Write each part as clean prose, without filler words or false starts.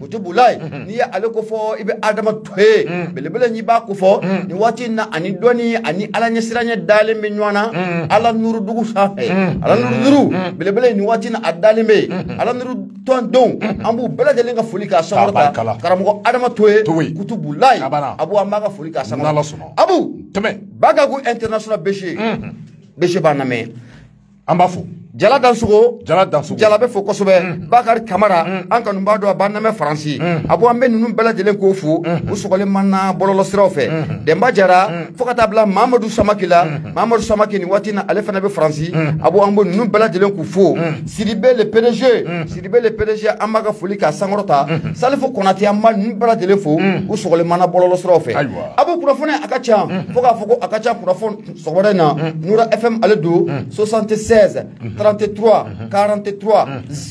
kutubulai ni ya ale ko fo ibe adama toye belebele ni ba ko fo ni wati na ani doni ani ala nyesiranya dale me nywana ala nuru dugu sa ala nuru belebele ni wati na adale me ala nuru ton don ambu bela de lenga foli ka samata karamo adama toye kutubulai abu amaga foli ka samata abu teme bagagu international beche baname ambafu jala dansugo jala be fo kosobe bakar kamara an kanu bado baname faransi abu ambe nunu bela jelen ko fu usogole manna bololo sirafe demba jara fokata bla mamadou samaki ni watina ale fana be faransi abu ambo nunu bela jelen ko fu sidibe le pdg amaga foli ka sangorota salifo konati amma nunu bela jelen fu usogole manna bololo sirafe abu kurafone akacha foka foko akacha kurafone sogore na nura fm ale do 76 33 43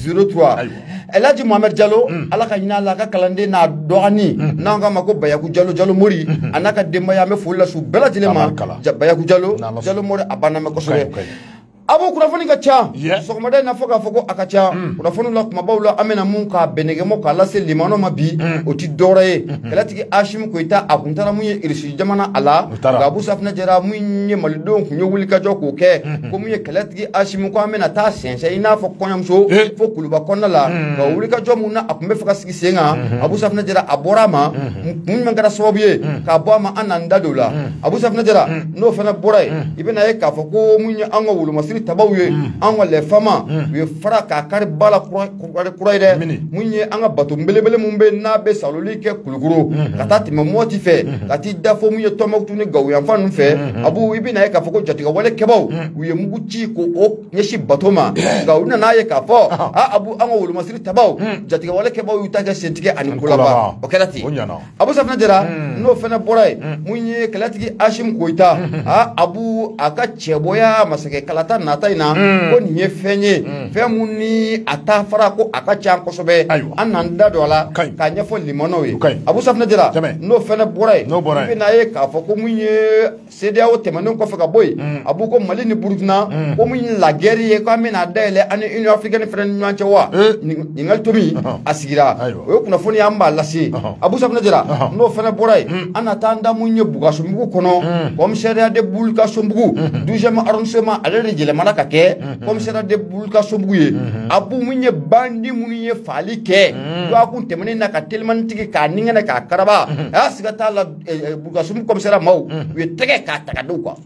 03 Elaji Mohamed Diallo ala ka ɲina la ka kalande na dɔgɔni n'an ka ma ko Bayaku Diallo Mori a n'a ka denbaya an bɛ foli la su bɛɛ lajɛlen ma Bayaku Diallo Mori a banna mɛn kosɛbɛ abu kunnafoni ka ca sɔgɔmada in na fɔ k'a fɔ ko a ka ca kunnafoni la kumabaw la an bɛna mun k'a bɛnɛgɛmɔ k'a lase limano ma bi o ti dɔwɛrɛ ye kɛlɛtigi Asimi Koyita a kun taara mun ye Irisi jamana a la nka Abu Safinɛ Jara mun ye malidenw kun ye wulikajɔ k'o kɛ ko mun ye kɛlɛtigi Asimi ko an bɛna taa sɛnsɛn i n'a fɔ kɔɲɔmuso fo Kuluba kɔnɔna la nka wulikajɔ mun na a kun bɛ fɛ ka sigi sen kan Abu Safinɛ Jara a bɔra a ma kun jumɛn kɛra sababu ye k'a bɔ a ma an n'an da don o la Abu Safinɛ Jara n'o fana bɔra yen i bɛna ye k'a fɔ ko mun ye an ka wolomasiri tabaw ye an ka lɛfama u ye fara k'a kari bala kura ye dɛ mun ye an ka bato belebele mun bɛ n'a bɛ saloli kɛ Kulukoro ka taa tɛmɛ Mɔti fɛ ka t'i da fɔ mun ye Tɔnbukutu ni Gawo yanfan ninnu fɛ abu i bɛna ye k'a fɔ ko jatigɛwale kɛbaw u ye mugu ci k'o ɲɛsin bato ma nka u nana ye k'a fɔ abu an ka wolomasiri tabaw jatigɛwale kɛbaw y'u ta kɛ sentigɛ ani kolaba o kɛra ten Abu Safinɛ Jara n'o fana bɔra yen mun ye kɛlɛtigi Asimi Koyita abu a ka cɛbɔya masakɛ kalata nata in na ko nin ye fɛn ye fɛn mun ni a ta fara ko a ka ca kosɛbɛ an n'an da don a la k'a ɲɛfɔ limanaw ye Abu Safinɛ Jara n'o fɛnɛ bɔra yen i bɛna ye k'a fɔ ko mun ye CEDEAO tɛmɛnen kɔfɛ ka bɔ yen abu ko Mali ni Burukina ko mun ye la guerre ye k'an bɛna dayɛlɛ ani Union africaine fɛnɛ ni ɲɔgɔn cɛ wa ɲininkali to min a sigira o ye kunnafoni y'an b'a lase Abu Safinɛ Jara n'o fɛnɛ bɔra yen an na taa an da mun ye Bugasonbugu kɔnɔ commissariat de Boulikasonbugu 12e arrondissement ale de yɛlɛmana ka kɛ commissariat de Boulikasonbugu ye abu mun ye bandi minnu ye faali kɛ a kun tɛmɛnen na ka telimannitigi k'a niŋɛnɛ k'a karaba a y'a siga t'a la Bugasonbugu commissariat maaw u ye tɛgɛ k'a taga d'u kan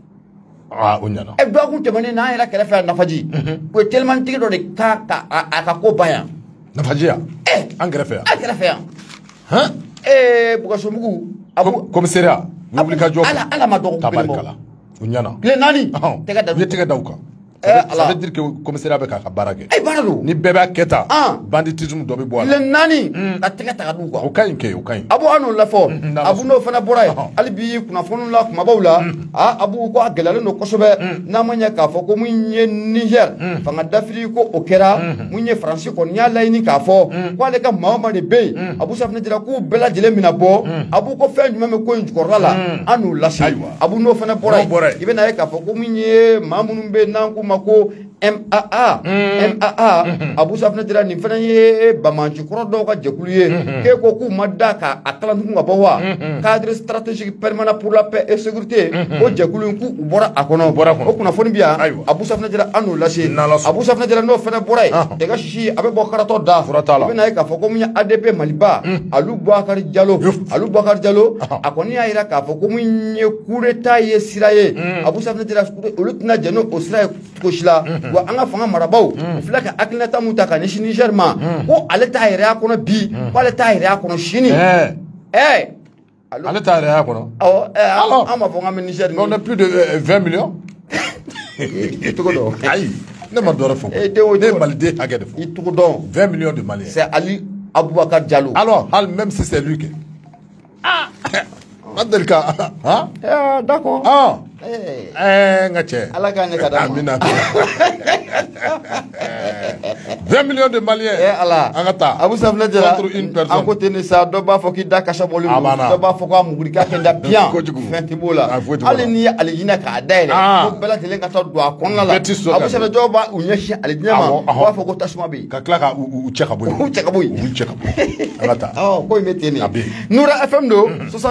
o ɲana a kun tɛmɛnen na an yɛrɛ kɛrɛfɛ yan Nafaji u ye telimannitigi dɔ de ka a ka ko ban yan Nafaji yan an kɛrɛfɛ yan Bugasonbugu commissariat wulikajɔ ala ma dɔgɔ tabarikala o ɲana tile 4 u ye tɛgɛ da u kan ça veut dire que commissariat bɛ k'a ka baara kɛ baara don ni bɛɛ b'a kɛ tan banditisme dɔ bɛ bɔ a la tile 4 ka tɛgɛ taga d'u kan o ka ɲi kɛ o ka ɲi abu an n'o lafɔ abu n'o fana bɔra yen hali bi kunnafoniw la kumabaw la abu ko a gɛlɛyalen don kosɛbɛ n'a ma ɲɛ k'a fɔ ko mun ye Niger fanga dafiri ko o kɛra mun ye Faransi kɔni y'a laɲini k'a fɔ ko ale ka maa o maa de bɛ yen Abu Safinɛ Jara k'u bɛɛ lajɛlen mina bɔ abu ko fɛn jumɛn bɛ ko in jukɔrɔla la an n'o lase abu n'o fana bɔra yen i bɛna ye k'a fɔ ko mun ye maa minnu bɛ yen n'an k'u ma ko MAA Abu Safinɛ Jara nin fana ye Bamaji kɔrɔ dɔw ka jɛkulu ye k'e ko k'u ma da k'a kalandugu ka bɔ wa cadre stratégique permanent pour la paix et sécurité o jɛkulu in k'u bɔra a kɔnɔ o kunnafoni bi yan Abu Safinɛ Jara an n'o lase Abu Safinɛ Jara n'o fana bɔra yen tɛgɛ sisi a bɛ bɔ karatɔ da i bɛna ye k'a fɔ ko mun ye ADP Maliba Alu Bubakari Diallo a kɔni y'a jira k'a fɔ ko mun ye coup d'état ye sira ye Abu Safinɛ Jara olu tɛna jɛn n'o sira ye cogo la wa an ka fanga marabaw u filɛ ka hakilinata mun ta ka ɲɛsin Niger ma ko ale t'a yɛrɛ y'a kɔnɔ bi ko ale t'a yɛrɛ y'a kɔnɔ sini ale t'a yɛrɛ y'a kɔnɔ an b'a fɔ k'an bɛ Niger on est plus de 20 millions i tɔgɔ dɔn ayi ne ma dɔ wɛrɛ fɔ ne ye maliden hakɛ de fɔ i tɔgɔ dɔn 20 millions de Maliens c'est Ali Abubakar Diallo alors hali même si c'est lui que ma deli ka d'accord n ka cɛ ala k'a ɲɛ ka d'a ma amina 20 millions de Maliens. Allah. Angata. Abu Safna Jara. Contre une personne. En côté de ça, doba foki da kasha bolu. Doba foka mugurika kenda bien. Fentibola. Alini alijina ka daile. Ko bela tele ngata do akonna la. Abu Safna doba unyeshi alijina ma. Wa foko tashuma bi. Ka klaka u cheka boy. U cheka boy. U cheka boy. Angata. Oh, ko meteni. Noura FM do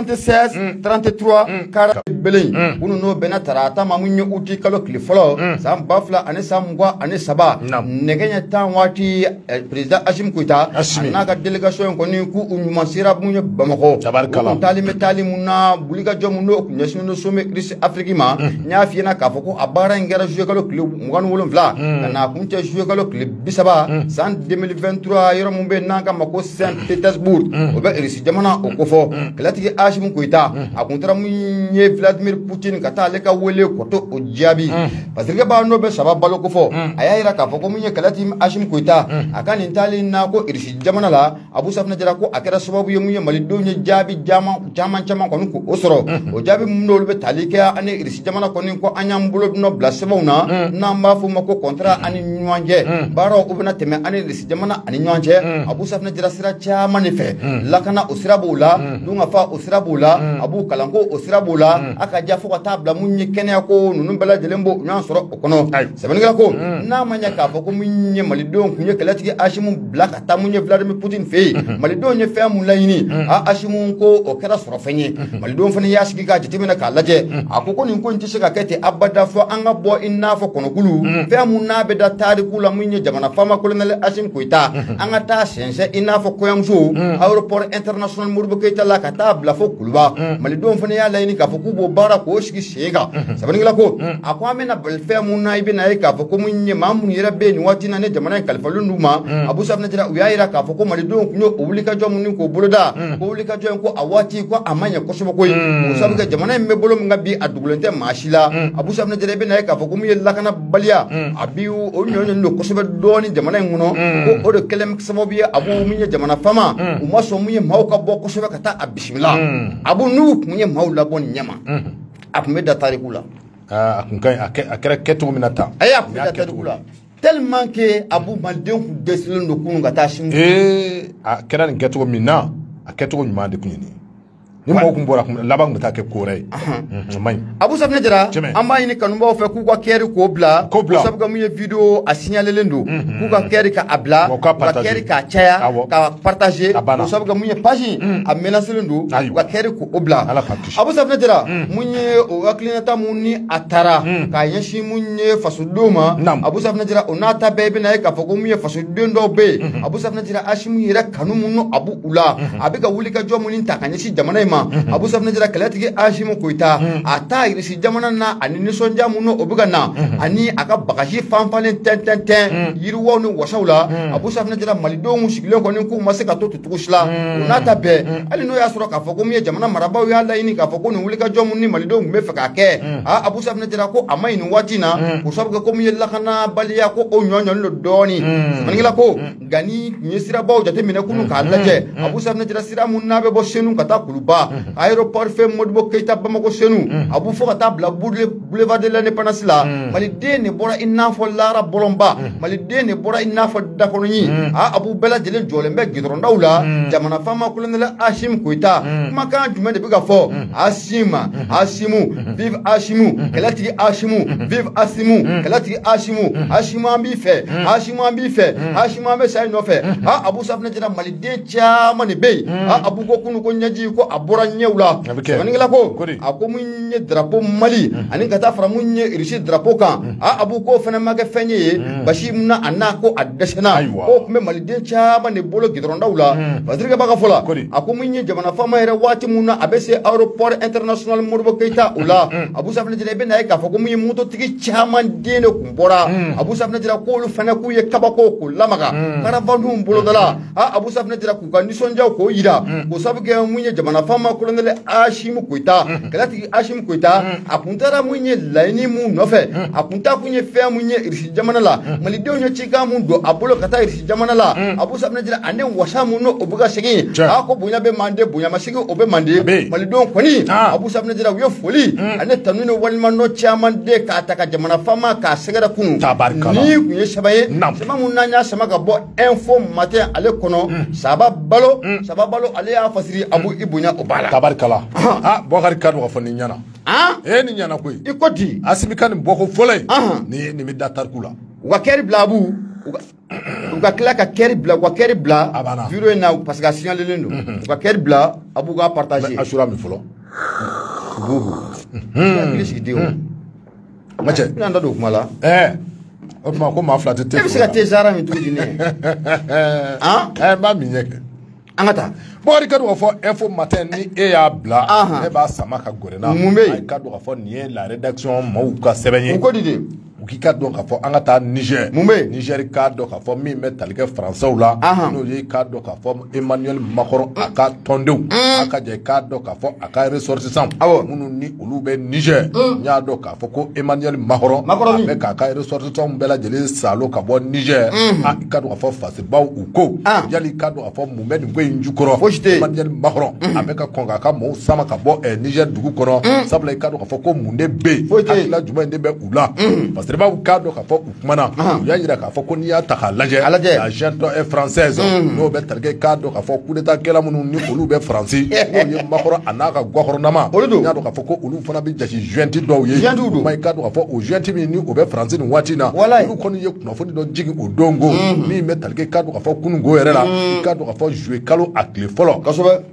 76 33 40 belin. Unu no benatara ta mamunyo uti kalo klifolo. Sam bafla ane samgwa ane saba. Negenya tan wati président Hashim Koita naka délégation ko ni ku unyumansira bunye Bamako tabarkala tali metali munna buliga jomuno nyasino some Chris Afrikima nya fiena ka foko abara ngera jouer kalo club mugan wolon vla na kunte jouer kalo club bisaba san 2023 yoro mumbe nanga mako Saint Petersburg obe irisi jamana okofo kalati Hashim Koita akuntra munye Vladimir Putin kata leka wele koto ojabi parce que ba no be saba baloko fo ayira ka foko munye kalati Hashim Koita akani ntali na ko irisi jamana la Abu Safna Jara ko akera sababu yemunye malido nye jabi jaman kono ko osoro o jabi mundol be talike ane irisi jamana kono ko anyambulo no blasebona na mbafu mako kontra ani nyanje baro ubna teme ane irisi jamana ani nyanje Abu Safna Jara sira chama nefe lakana osirabula dunga fa osirabula Abu Kalanko osirabula aka jafo ko tabla munye kene ko nunu bela jelembo nyan soro kono sebenigala ko na manya ka foko munye malido kunye kalati Hashimu blaka tamunye Vladimir Putin fe malido nye fe mun layini Hashimu ko o kera soro fenye malido fene yasiki ka jitimena ka laje akoko ni ko ntise ka kete abada fo anga bo inna fo kono kulu fe mun na be da tariku la munye jamana fama colonel Hashim Koita anga ta sense inna fo koyamso aéroport international Modibo Keita la ka ta bla fo kuluba malido fene ya layini ka fo kubo bara ko shiki shega sabaningila ko akwame na bel fe mun na ibe na ka fo ko munye mamun yera be ni watina ne jamana kalfalu nduma Abu Safna Jara uyayira ka foko malido kunyo obulika jo mun ko boloda ko obulika jo ko awati ko amanya ko sobo ko usabuka jamana me bolo ngabi adugulente mashila Abu Safna Jara be na ka foko mu yella kana balia abi o nyonyo no ko sobo doni jamana nguno ko o de kelem sobo bi abu munye jamana fama umaso munye mawka boko sobo kata bismillah abu nu munye mawla bon nyama apme da tarikula akunkai akera ketu minata aya apme da tarikula tellement que Abu Malden ku desilon do kunu gata shin a kera ni ketu minna a ketu nyuma de kunini ni mo kumbora kum labang mata ke kore mai Abu Safna Jara amba yini kanumba fe ku kwa keri ko bla sabga mu video a signaler lendo ku kwa keri ka abla ka keri ka chaya ka partager sabga mu page a menacer lendo ka keri ko obla Abu Safna Jara munye o aklinata munni atara ka yashi munye fasudoma Abu Safna Jara onata bebe na ka fogo mu fasudendo be Abu Safna Jara ashimu yira kanumu Abu Ula abika wulika jo munin takanyashi jamana Abu Safna Jara kalati Hashim Koita ata irisi jamana na anini sonja muno obuga na ani aka bagashi fanfalen ten yirwo no wasawla Abu Safna Jara malido mushikile ko ni ku masika to tutushla unata be ali no yasoro ka foko mi jamana maraba ya la ini ka foko no wulika jomu ni malido me faka ke Abu Safna Jara ko amai ni watina ko sabga ko mi la kana baliya ko o nyonyo no doni maningila ko gani nyesira bawo jate mine kunu ka laje Abu Safna Jara sira munna be bo senu kata kuluba aéroport fe Modibo Keita Bamako senu Abu fo kata bla boulevard de l'indépendance la mali de ne bora inna fo lara bolomba mali de ne bora inna fo dakononi Abu bela jele jolembe gidron dawla jamana fama colonel Hashim Koita maka jume de biga fo Hashimu vive Hashimu kelati Hashimu vive Hashimu kelati Hashimu ambi fe Hashimu ambe sai no fe Abu Safna Jara mali de chama ne be Abu ko kunu ko nyaji ko abura nyewla maningala ko ako munye drapeau Mali ani kata fra munye irishi drapeau kan Abu ko fana maga fenye bashi muna anako adashana ko me Mali de chama ne bolo gidronda ula badriga baga fola ako munye jamana fama era wati muna abese aéroport international Modibo Keita ula Abu Safna Jara be na ka fako munye moto tigi chama dene kumbora Abu Safna Jara ko lu fana ku ye kabako ko lamaga karavanu bolo dala Abu Safna Jara ku kan nisonja ko yida ko sabge munye jamana fama ma colonel Hashim Koita kɛlɛtigi Hashim Koita a kun taara mun ye laɲini mun nɔfɛ a kun t'a kun ye fɛn mun ye Irisi jamana la malidenw ye cikan mun don a bolo ka taa Irisi jamana la Abu Safinɛ Jara ani wasa mun n'o bɛ ka segin a ko bonya bɛ mande bonya ma segin o bɛ mande malidenw kɔni Abu Safinɛ Jara u ye foli ani tanu ni walimadɔ caman de k'a ta ka jamana faama k'a sɛgɛrɛ kunun ni kun ye saba ye saba mun n'an y'a sama ka bɔ info matin ale kɔnɔ saba balo ale y'a fasiri Abu Ibonya o b'a la tabarikala Bokari Kadu ka fɔ nin ɲana ni ɲana koyi i ko di Asimi ka nin bɔko fɔlɔ ye nin bɛ da tariku la u ka kɛri bila Abu u ka tila ka kɛri bila bureau in na parce que a signalelen don u ka kɛri bila Abu ka partager Asura min fɔlɔ hakili sigidenw ma cɛ n'an da don kuma la o tuma ko maa fila tɛ te e bɛ se ka te zara min tugu di ne n b'a min ɲɛ kɛ an ka taa Bokari Kadu ka fɔ info matin ni e y'a bila ne b'a sama ka gɔrɛna mun bɛ yen a ka dɔn ka fɔ nin ye la rédaction maaw ka sɛbɛn ye u ko di de u k'i ka dɔn ka fɔ an ka taa Niger mun bɛ yen Niger k'a dɔn ka fɔ min bɛ tali kɛ Français la n'o ye k'a dɔn ka fɔ Emmanuel Macron a ka tɔndenw a ka jɛ k'a dɔn ka fɔ a ka ressortissants minnu ni olu bɛ Niger n y'a dɔn k'a fɔ ko Emmanuel Macron a bɛ k'a ka ressortissants bɛɛ lajɛlen salo ka bɔ Niger i ka dɔn ka fɔ fasibaw u ko yali ka dɔn ka fɔ mun bɛ nin ko in jukɔrɔ Emmanuel Macron a bɛ ka kɔn k'a ka maaw sama ka bɔ Niger dugu kɔnɔ sabula i ka dɔn ka fɔ ko mun de bɛ yen hakilila jumɛn de bɛ u la Baaw k'a dɔn k'a fɔ u kumana u y'a jira k'a fɔ ko n'i y'a ta k'a lajɛ l'agent est française n'o bɛ tali kɛ k'a dɔn k'a fɔ coup d'état kɛla minnu ni olu bɛ Faransi n'o ye Macron a n'a ka gakɔrɔnama n y'a dɔn k'a fɔ ko olu fana bɛ jasi jointi dɔw ye o ma i k'a dɔn k'a fɔ o jointi min ni o bɛ Faransi nin waati in na olu kɔni ye kunnafoni dɔ jigin o dongo min bɛ tali kɛ k'a dɔn k'a fɔ kunungo yɛrɛ la i k'a dɔn k'a fɔ juillet kalo a tile fɔlɔ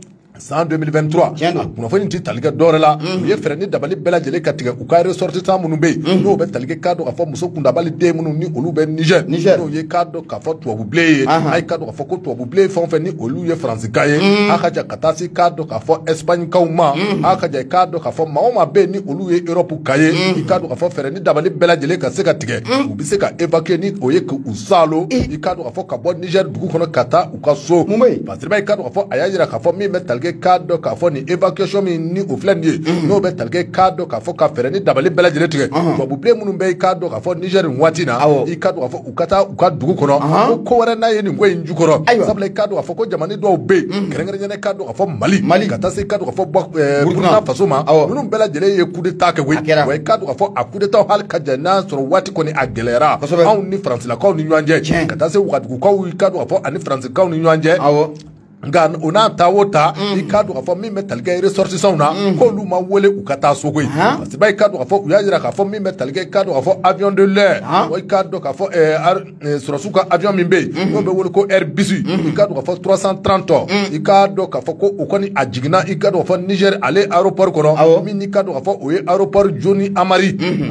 san 2023 kunnafoni tɛ tali kɛ dɔwɛrɛ la u ye fɛɛrɛ ni dabali bɛɛ lajɛlen ka tigɛ u ka ressortissants minnu bɛ yen n'o bɛ tali kɛ k'a dɔn k'a fɔ muso kundabali den minnu ni olu bɛ Niger n'o ye k'a dɔn k'a fɔ tubabubilen ye a ye k'a dɔn k'a fɔ ko tubabubilen fɛn o fɛn ni olu ye Faransikan ye a ka jan ka taa se k'a dɔn k'a fɔ Espagnekaw ma a ka jan k'a dɔn k'a fɔ maa o maa bɛ yen ni olu ye Europe ka ye i k'a dɔn k'a fɔ fɛɛrɛ ni dabali bɛɛ lajɛlen ka se ka tigɛ u bɛ se ka évacuer ni o ye k'u salo i k'a dɔn k'a fɔ ka bɔ Niger dugu kɔnɔ ka taa u ka so parce que i k'a dɔn k'a fɔ a y'a jira k'a fɔ min bɛ tali kɛ k'a dɔn k'a fɔ ni évacuation min ni o filɛ nin ye n'o bɛ tali kɛ k'a dɔn k'a fɔ ka fɛɛrɛ ni dabali bɛɛ lajɛlen tigɛ tubabubilen minnu bɛ i k'a dɔn k'a fɔ Niger nin waati in na i k'a dɔn k'a fɔ u ka taa u ka dugu kɔnɔ ko wɛrɛ n'a ye nin ko in jukɔrɔ sabula i k'a dɔn k'a fɔ ko jamana dɔw bɛ yen kɛrɛnkɛrɛnnen k'a dɔn k'a fɔ Mali ka taa se k'a dɔn k'a fɔ Burkina Faso ma ninnu bɛɛ lajɛlen ye coup d'état kɛ koyi wa i k'a dɔn k'a fɔ a coup d'état hali ka jan n'a sɔrɔ waati kɔni a gɛlɛyara anw ni Faransilakaw ni ɲɔgɔn cɛ ka taa se Wagadugukaw i k'a dɔn k'a fɔ ani Faransikaw ni ɲɔgɔn cɛ nka o n'a ta o ta i k'a dɔn k'a fɔ min bɛ tali kɛ ressortissants na k'olu ma wele u ka taa so koyi parce que i k'a dɔn k'a fɔ u y'a jira k'a fɔ min bɛ tali kɛ i k'a dɔn k'a fɔ avion de l'air i k'a dɔn k'a fɔ sɔrɔsiw ka avion min bɛ yen n'o bɛ wele ko Airbus i k'a dɔn k'a fɔ 330 i k'a dɔn k'a fɔ ko o kɔni a jiginna i k'a dɔn k'a fɔ Niger ale aéroport kɔnɔ min n'i k'a dɔn k'a fɔ o ye aéroport Joni Amari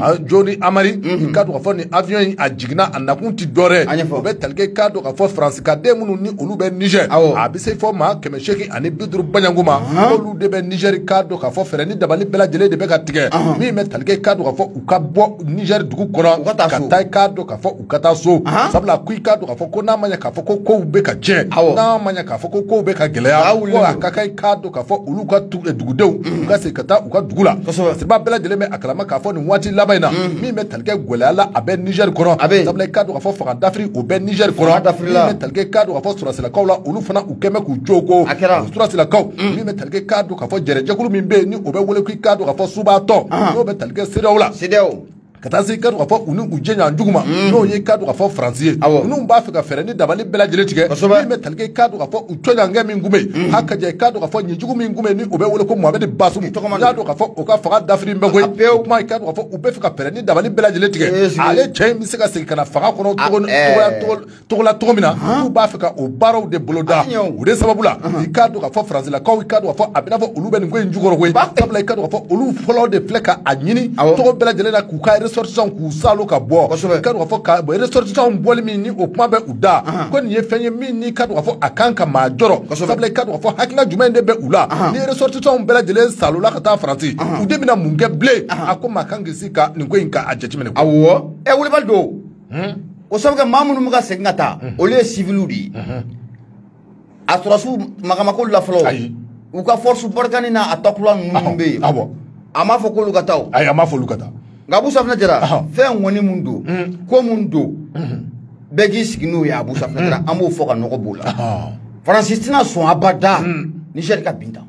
i k'a dɔn k'a fɔ nin avion in a jiginna a nakun tɛ dɔwɛrɛ o bɛ tali kɛ i k'a dɔn k'a fɔ Faransikaden minnu ni olu bɛ Niger a bɛ se fɔ maa 850 ani 50 Baɲango ma olu de bɛ Niger k'a dɔn k'a fɔ fɛɛrɛ ni dabali bɛɛ lajɛlen de bɛ ka tigɛ min bɛ tali kɛ k'a dɔn k'a fɔ u ka bɔ Niger dugu kɔnɔ ka taa k'a dɔn k'a fɔ u ka taa so sabula ko i k'a dɔn k'a fɔ ko n'a ma ɲɛ k'a fɔ ko kow bɛ ka tiɲɛ n'a ma ɲɛ k'a fɔ ko kow bɛ ka gɛlɛya ko a ka kan i k'a dɔn k'a fɔ olu ka dugudenw u ka segin ka taa u ka dugu la siraba bɛɛ lajɛlen bɛ a kalama k'a fɔ nin waati laban in na min bɛ tali kɛ gɛlɛya la a bɛ Niger kɔnɔ sabula i k'a dɔn k'a fɔ fanga d'Afrique o bɛ Niger kɔnɔ min bɛ tali kɛ k'a dɔn k'a fɔ sɔrɔsilakaw la olu fana u kɛn bɛ k'u cogo Surasilakaw min bɛ tali kɛ k'a dɔn k'a fɔ jɛrɛjɛkulu min bɛ yen ni o bɛ wele k'i k'a dɔn k'a fɔ subatɔ n'o bɛ tali kɛ CEDEAO la ka taa se i ka dɔn k'a fɔ u ni u jɛɲɔgɔn jugu ma n'o ye i ka dɔn k'a fɔ Faransi ye ninnu b'a fɛ ka fɛɛrɛ ni dabali bɛɛ lajɛlen tigɛ min bɛ tali kɛ i ka dɔn k'a fɔ u tɔɲɔgɔnkɛ min kun bɛ yen hali ka jɛ i ka dɔn k'a fɔ ɲɛjugu min kun bɛ yen ni o bɛ wele ko Mohamed Bazoum i y'a dɔn k'a fɔ o ka fanga dafiri bɛ koyi o kuma i ka dɔn k'a fɔ u bɛ fɛ ka fɛɛrɛ ni dabali bɛɛ lajɛlen tigɛ ale cɛ in bɛ se ka segin ka na fanga kɔnɔ cogo la cogo min na n'u b'a fɛ ka o baaraw de boloda o de sababu la i ka dɔn k'a fɔ Faransilakaw i ka dɔn k'a fɔ a bɛ n'a fɔ olu bɛ nin ko in jukɔrɔ koyi sabula i ka dɔn k'a fɔ olu fɔlɔ de filɛ ka a ɲini cogo bɛɛ lajɛlen na k'u ka ressortissants k'u salo ka bɔ i ka dɔn k'a fɔ ka ressortissants bɔli min ni o kuma bɛ u da ko nin ye fɛn ye min n'i ka dɔn k'a fɔ a kan ka maa jɔrɔ sabula i ka dɔn k'a fɔ hakilina jumɛn de bɛ u la ni ressortissants bɛɛ lajɛlen salola ka taa Faransi u de bɛna mun kɛ bilen a ko maa kan k'i si ka nin ko in ka a jateminɛ awɔ Wilibali don o sabu kɛ maa minnu bɛ ka segin ka taa olu ye civiliw de ye a sɔrɔsiw magamako la fɔlɔ u ka force barkani na atakula numbe abo ama fo ko lukataw ay ama fo lukata ngabu safna jara fe ngoni mundo ko mundo begi sigino ya abu safna jara amo fo ka noko bola francistina son abada Niger ka binta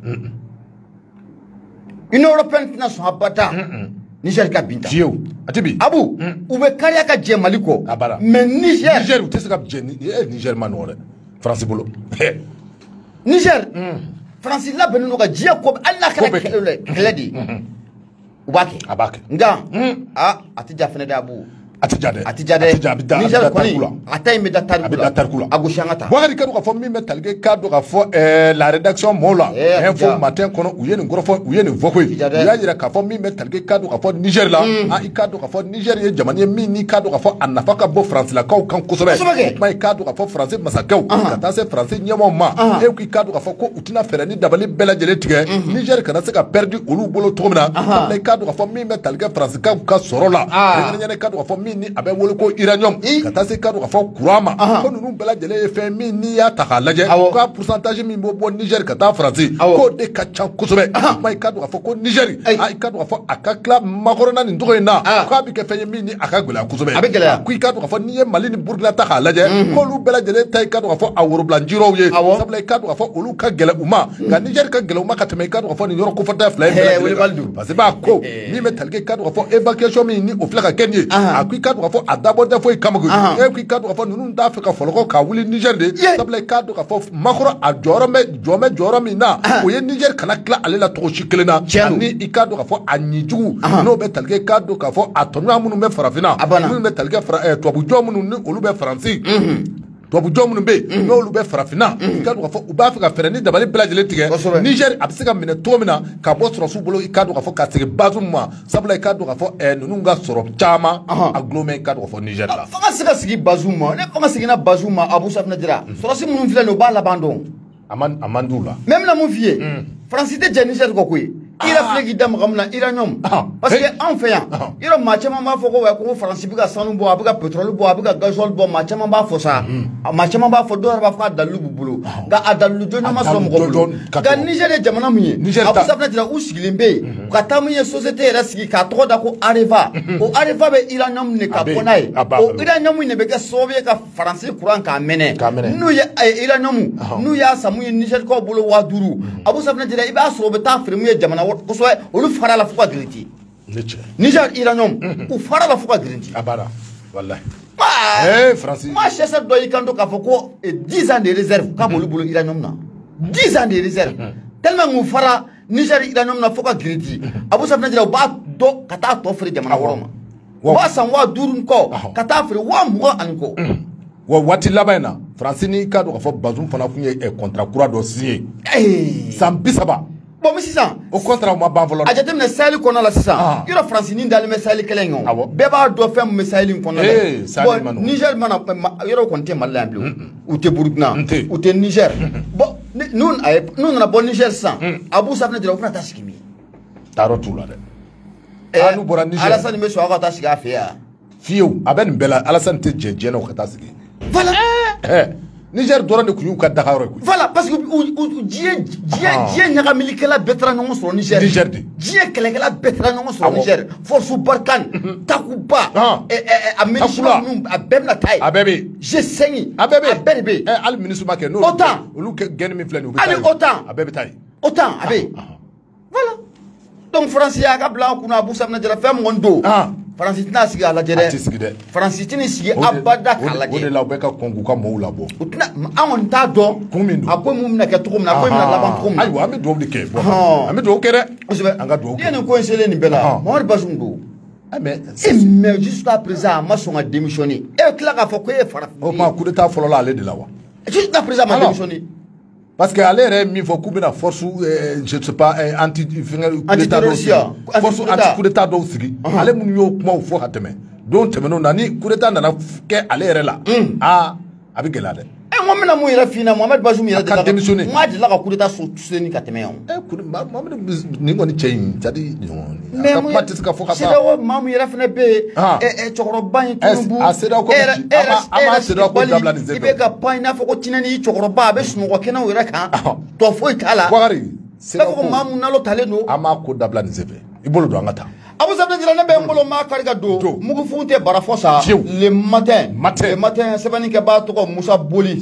Union européenne tina son abada Niger ka binta Dieu atibi abu ube kariya ka je maliko mais Niger utese ka je Niger manore France bolo Niger France la benno ka je ko Allah kala keledi ubake abake nga atija fene da abu atijade Niger koni atay me da tarkula agushangata wakati kadu ka fo mi metalge kadu ka fo la rédaction mola info matin kono uyeni ngorofo uyeni voko ya yira ka fo mi metalge kadu ka fo Niger la kadu ka fo Niger ye jamani mi ni kadu ka fo anafaka bo France la kaw kan kosobe mai kadu ka fo France masakaw kata se France nyamo ma ku kadu ka fo ko utina ferani dabali bela jele tige Niger kana se ka perdu olu bolo togomna mai kadu ka fo mi metalge France ka sorola ngene kadu ka fo ni abe wolo ko uranium kata se kadu ka fo kurama ko nunu bela jele fe mi ni ya takalaje ko pourcentage mi bo Niger kata France ko de ka chan kusobe mai kadu ka fo ko Niger kadu ka fo akakla makorona ni ndogo na ko bi ke fe mi ni akagula kusobe ku kadu ka fo ni Mali ni Burkina takalaje ko lu bela jele tay kadu ka fo awro blanjiro ye sabla kadu ka fo olu ka gele uma ga Niger ka gele uma ka teme kadu ka fo ni yoro ko fota fly parce que ba ko mi metalge kadu ka fo évacuation mi ni ofla ka kenye kadu ka fo adabo da fo kamagu ku kadu ka fo nunu da Afrika foloko ka wuli Niger de sabla kadu ka fo makoro a joro mi na o ye Niger kana kla ale la to shikelena ni kadu ka fo anyijugu no be talge kadu ka fo atonu munu me farafina munu be talge to bu jomunu ni olu be faransi to bu jomunu be no olu be farafina kadu ka fo u ba Afrika ferani dabali blajele tige Niger absega mine to mina ka bo soro su bolo kadu ka fo ka tige bazuma sabla kadu ka fo nunu nga soro chama aglome kadu ka fo Niger la fanga sika sigi bazuma ne fanga sigi na bazuma abu safna dira soro si mun file no ba la bandon amandula même la mon vie France de Niger ko koy ira flegi dam gamna uranium parce que en fait ira ma chama ma foko wa ko France bi ka sanu bo abuka pétrole bo abuka gazole bo ma chama ba fo sa ma chama ba fo do ba fa dalu bubulo ga adalu jona ma so mo bulo ga Niger de jamana munye abu safna dira usigilimbe ka tamuye société era sigi ka to da ko Areva o Areva be uranium ne ka ponai o uranium ne be ka soviet ka France courant ka mene nu ya uranium nu ya samuye Niger ko bulo wa duru abu safna dira iba so be ta firmuye jamana koswe olu fara la fuka griti Niger uranium u fara la fuka griti abara wallahi France ma cherche do yikando ka foko 10 ans de réserve ka bolu bolu uranium na 10 ans de réserve tellement mu fara Niger uranium na fuka griti abu safna jira ba do kata to fere jamana woroma wa san wa durun ko kata fere wa mu anko wa wati labaina France ni ka do ka fo bazum fana kunye contrat kura do signé san bisaba bon mais sisan au contraire ma ban volonté a jate minɛ sahel kɔnɔ la sisan yɔrɔ France ni dalen bɛ sahel kelen in kan bɛɛ b'a dɔn fɛn min bɛ sahel in kɔnɔ la bon Niger mana yɔrɔ kɔni tɛ Mali la yan bilen u tɛ Burkina u tɛ Niger bon n'u nana bɔ Niger sisan Abu Safina jira u bɛna taa sigi min taarɔ t'u la dɛ n'u bɔra Niger Alassane bɛ sɔn a ka taa sigi a fɛ yan fiyewu a bɛ nin bɛɛ la Alassane tɛ jɛn diɲɛ na o ka taa sigi voilà Niger dɔrɔn de kun y'u ka daga yɔrɔ ye voilà parce que diɲɛ ɲagamilikɛla bɛɛ taara ɲɔgɔn sɔrɔ Niger de diɲɛ kɛlɛkɛla bɛɛ taara ɲɔgɔn sɔrɔ Niger force Barkhane Takuba Amenchima ninnu a bɛɛ bɛna taa yen a bɛɛ bɛ yen G5 a bɛɛ bɛ yen a bɛɛ de bɛ yen hali ministre ma kɛ n'o olu gɛnni min filɛ nin ye u bɛ taa yen hali OTAN a bɛɛ bɛ taa yen OTAN a bɛ yen voilà donc France y'a ka bila kunna Abu Safina jara fɛn mun don France tɛna sigi a lajɛ dɛ a tɛ sigi dɛ France tɛna sigi abada k'a lajɛ o de la u bɛ ka kɔn k'u ka mɔɔw labɔ u tɛna an kɔni t'a dɔn kun min don a ko mun bɛna kɛ cogo min na a ko bɛna laban cogo min na ayiwa an bɛ dugawu de kɛ an bɛ dugawu kɛ dɛ kosɛbɛ an ka dugawu kɛ n'i ye nin ko in selen nin bɛɛ la Mohamed Bazoum don mais jusqu'à présent a ma sɔn ka démissionner e tila k'a fɔ ko e ye farafin o tuma coup d'état fɔlɔ la ale de la wa jusqu'à présent a ma démissionner parce que ale yɛrɛ min fɔ k'u bɛna force je ne sais pas anti force anti coup d'état dɔw sigi ale minnu y'o kumaw fɔ ka tɛmɛ don tɛmɛnenw na ni coup d'état nana kɛ ale yɛrɛ la a bɛ gɛlɛya dɛ n ko bɛna mun yɛrɛ f'i ɲɛna Mohamed Bazoum yɛrɛ ka démissionner n m'a delila ka coup d'état soutenir ka tɛmɛ yan Mohamed nin kɔni cɛ in c'est à dire a ka kuma tɛ se ka fɔ ka ban CEDEAO maa min yɛrɛ fana bɛ yen cɛkɔrɔba in Tinubu a CEDEAO ko an b'a CEDEAO ko dabila nin sen i bɛ ka pan i n'a fɔ ko Tinɛni cɛkɔrɔba a bɛ sunɔgɔ kɛnɛw yɛrɛ kan tɔ foyi t'a la Bakari Sira ko mamu nalo taleno. Ama ko dabla ni sefe. Ibolo do angata. Abu Sabna jira ne be ngolo ma kari ka do mugu funte barafosa le matin sebani ke ba to ko Musa Boli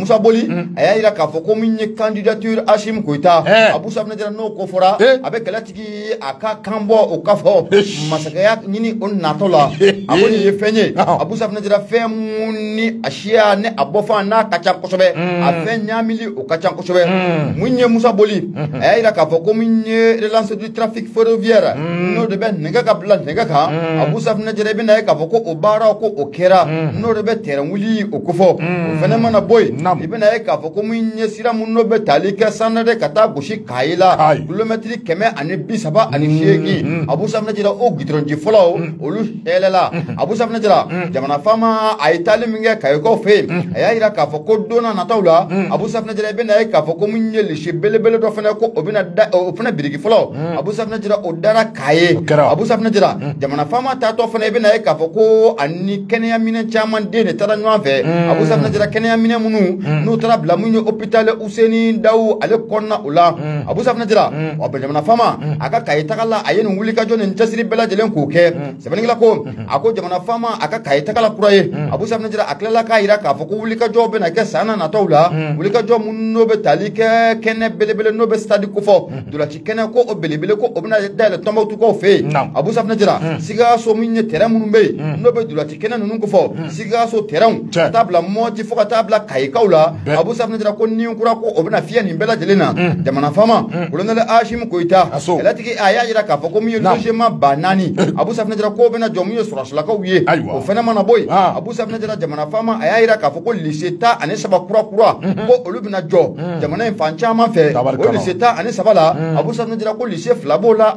aya ira ka fo ko minye candidature Hashim Koita Abu Sabna jira no ko fora abe galatigi aka kambo o kafo masakaya nyini on natola aboni yefenye Abu Sabna jira femuni ashia ne abofa na kacha kosobe afenya mili o kacha kosobe munye Musa Boli aya ira ka fo ko minye relance du trafic ferroviaire no de ben nega ka bla nega ka Abu Sabna jere bi na ka fo ko obara ko okera no de be teran wuli okufo fene mana boy ibe na ka fo ko munye sira mun no be talika sanade kata goshi kaila kilometri keme ani bisaba ani shegi Abu Sabna jere o gitronji follow olu helela Abu Sabna jere jamana fama aitali minge kay ko fe aya ira ka fo ko dona na tawla Abu Sabna jere bi na ka fo ko munye li shebele do fene ko obina ofena birigi follow Abu Sabna jere o dara kaye Abu Sabna jira jamana fama ta to fana ibina ka fo ko anni kenya mine chaman de ne tara nwanfe Abu Sabna jira kenya mine munu no tara bla munyo hôpital Useni Daw ale konna ula Abu Sabna jira o be jamana fama aka kai takala ayen wuli ka jonen tasiri bela jelen ko ke sebeningla ko ako jamana fama aka kai takala kuraye Abu Sabna jira aklela ka ira ka fo ko wuli ka jobe na ke sana na tawla wuli ka jo munno be talike kenne bele no be stadi ko fo dula ci kenne ko o bele ko obna dale tombo tu ko fe Abu Sabna jira siga so minye terrain munun be no be dulati kenan nunun ko fo siga so terrain tabla moti fo tabla kai kaula Abu Sabna jira ko ni kura ko obna fiya ni bela jelena jamana fama ulonale Hashim Koita elatiki aya jira ka fo ko minye logement banani Abu Sabna jira ko bena jomiyo surasla ka wiye o fena mana boy Abu Sabna jira jamana fama aya jira ka fo ko liseta ane saba kura ko olubina jo jamana fancha ma fe o liseta ane sabala Abu Sabna jira ko lise flabola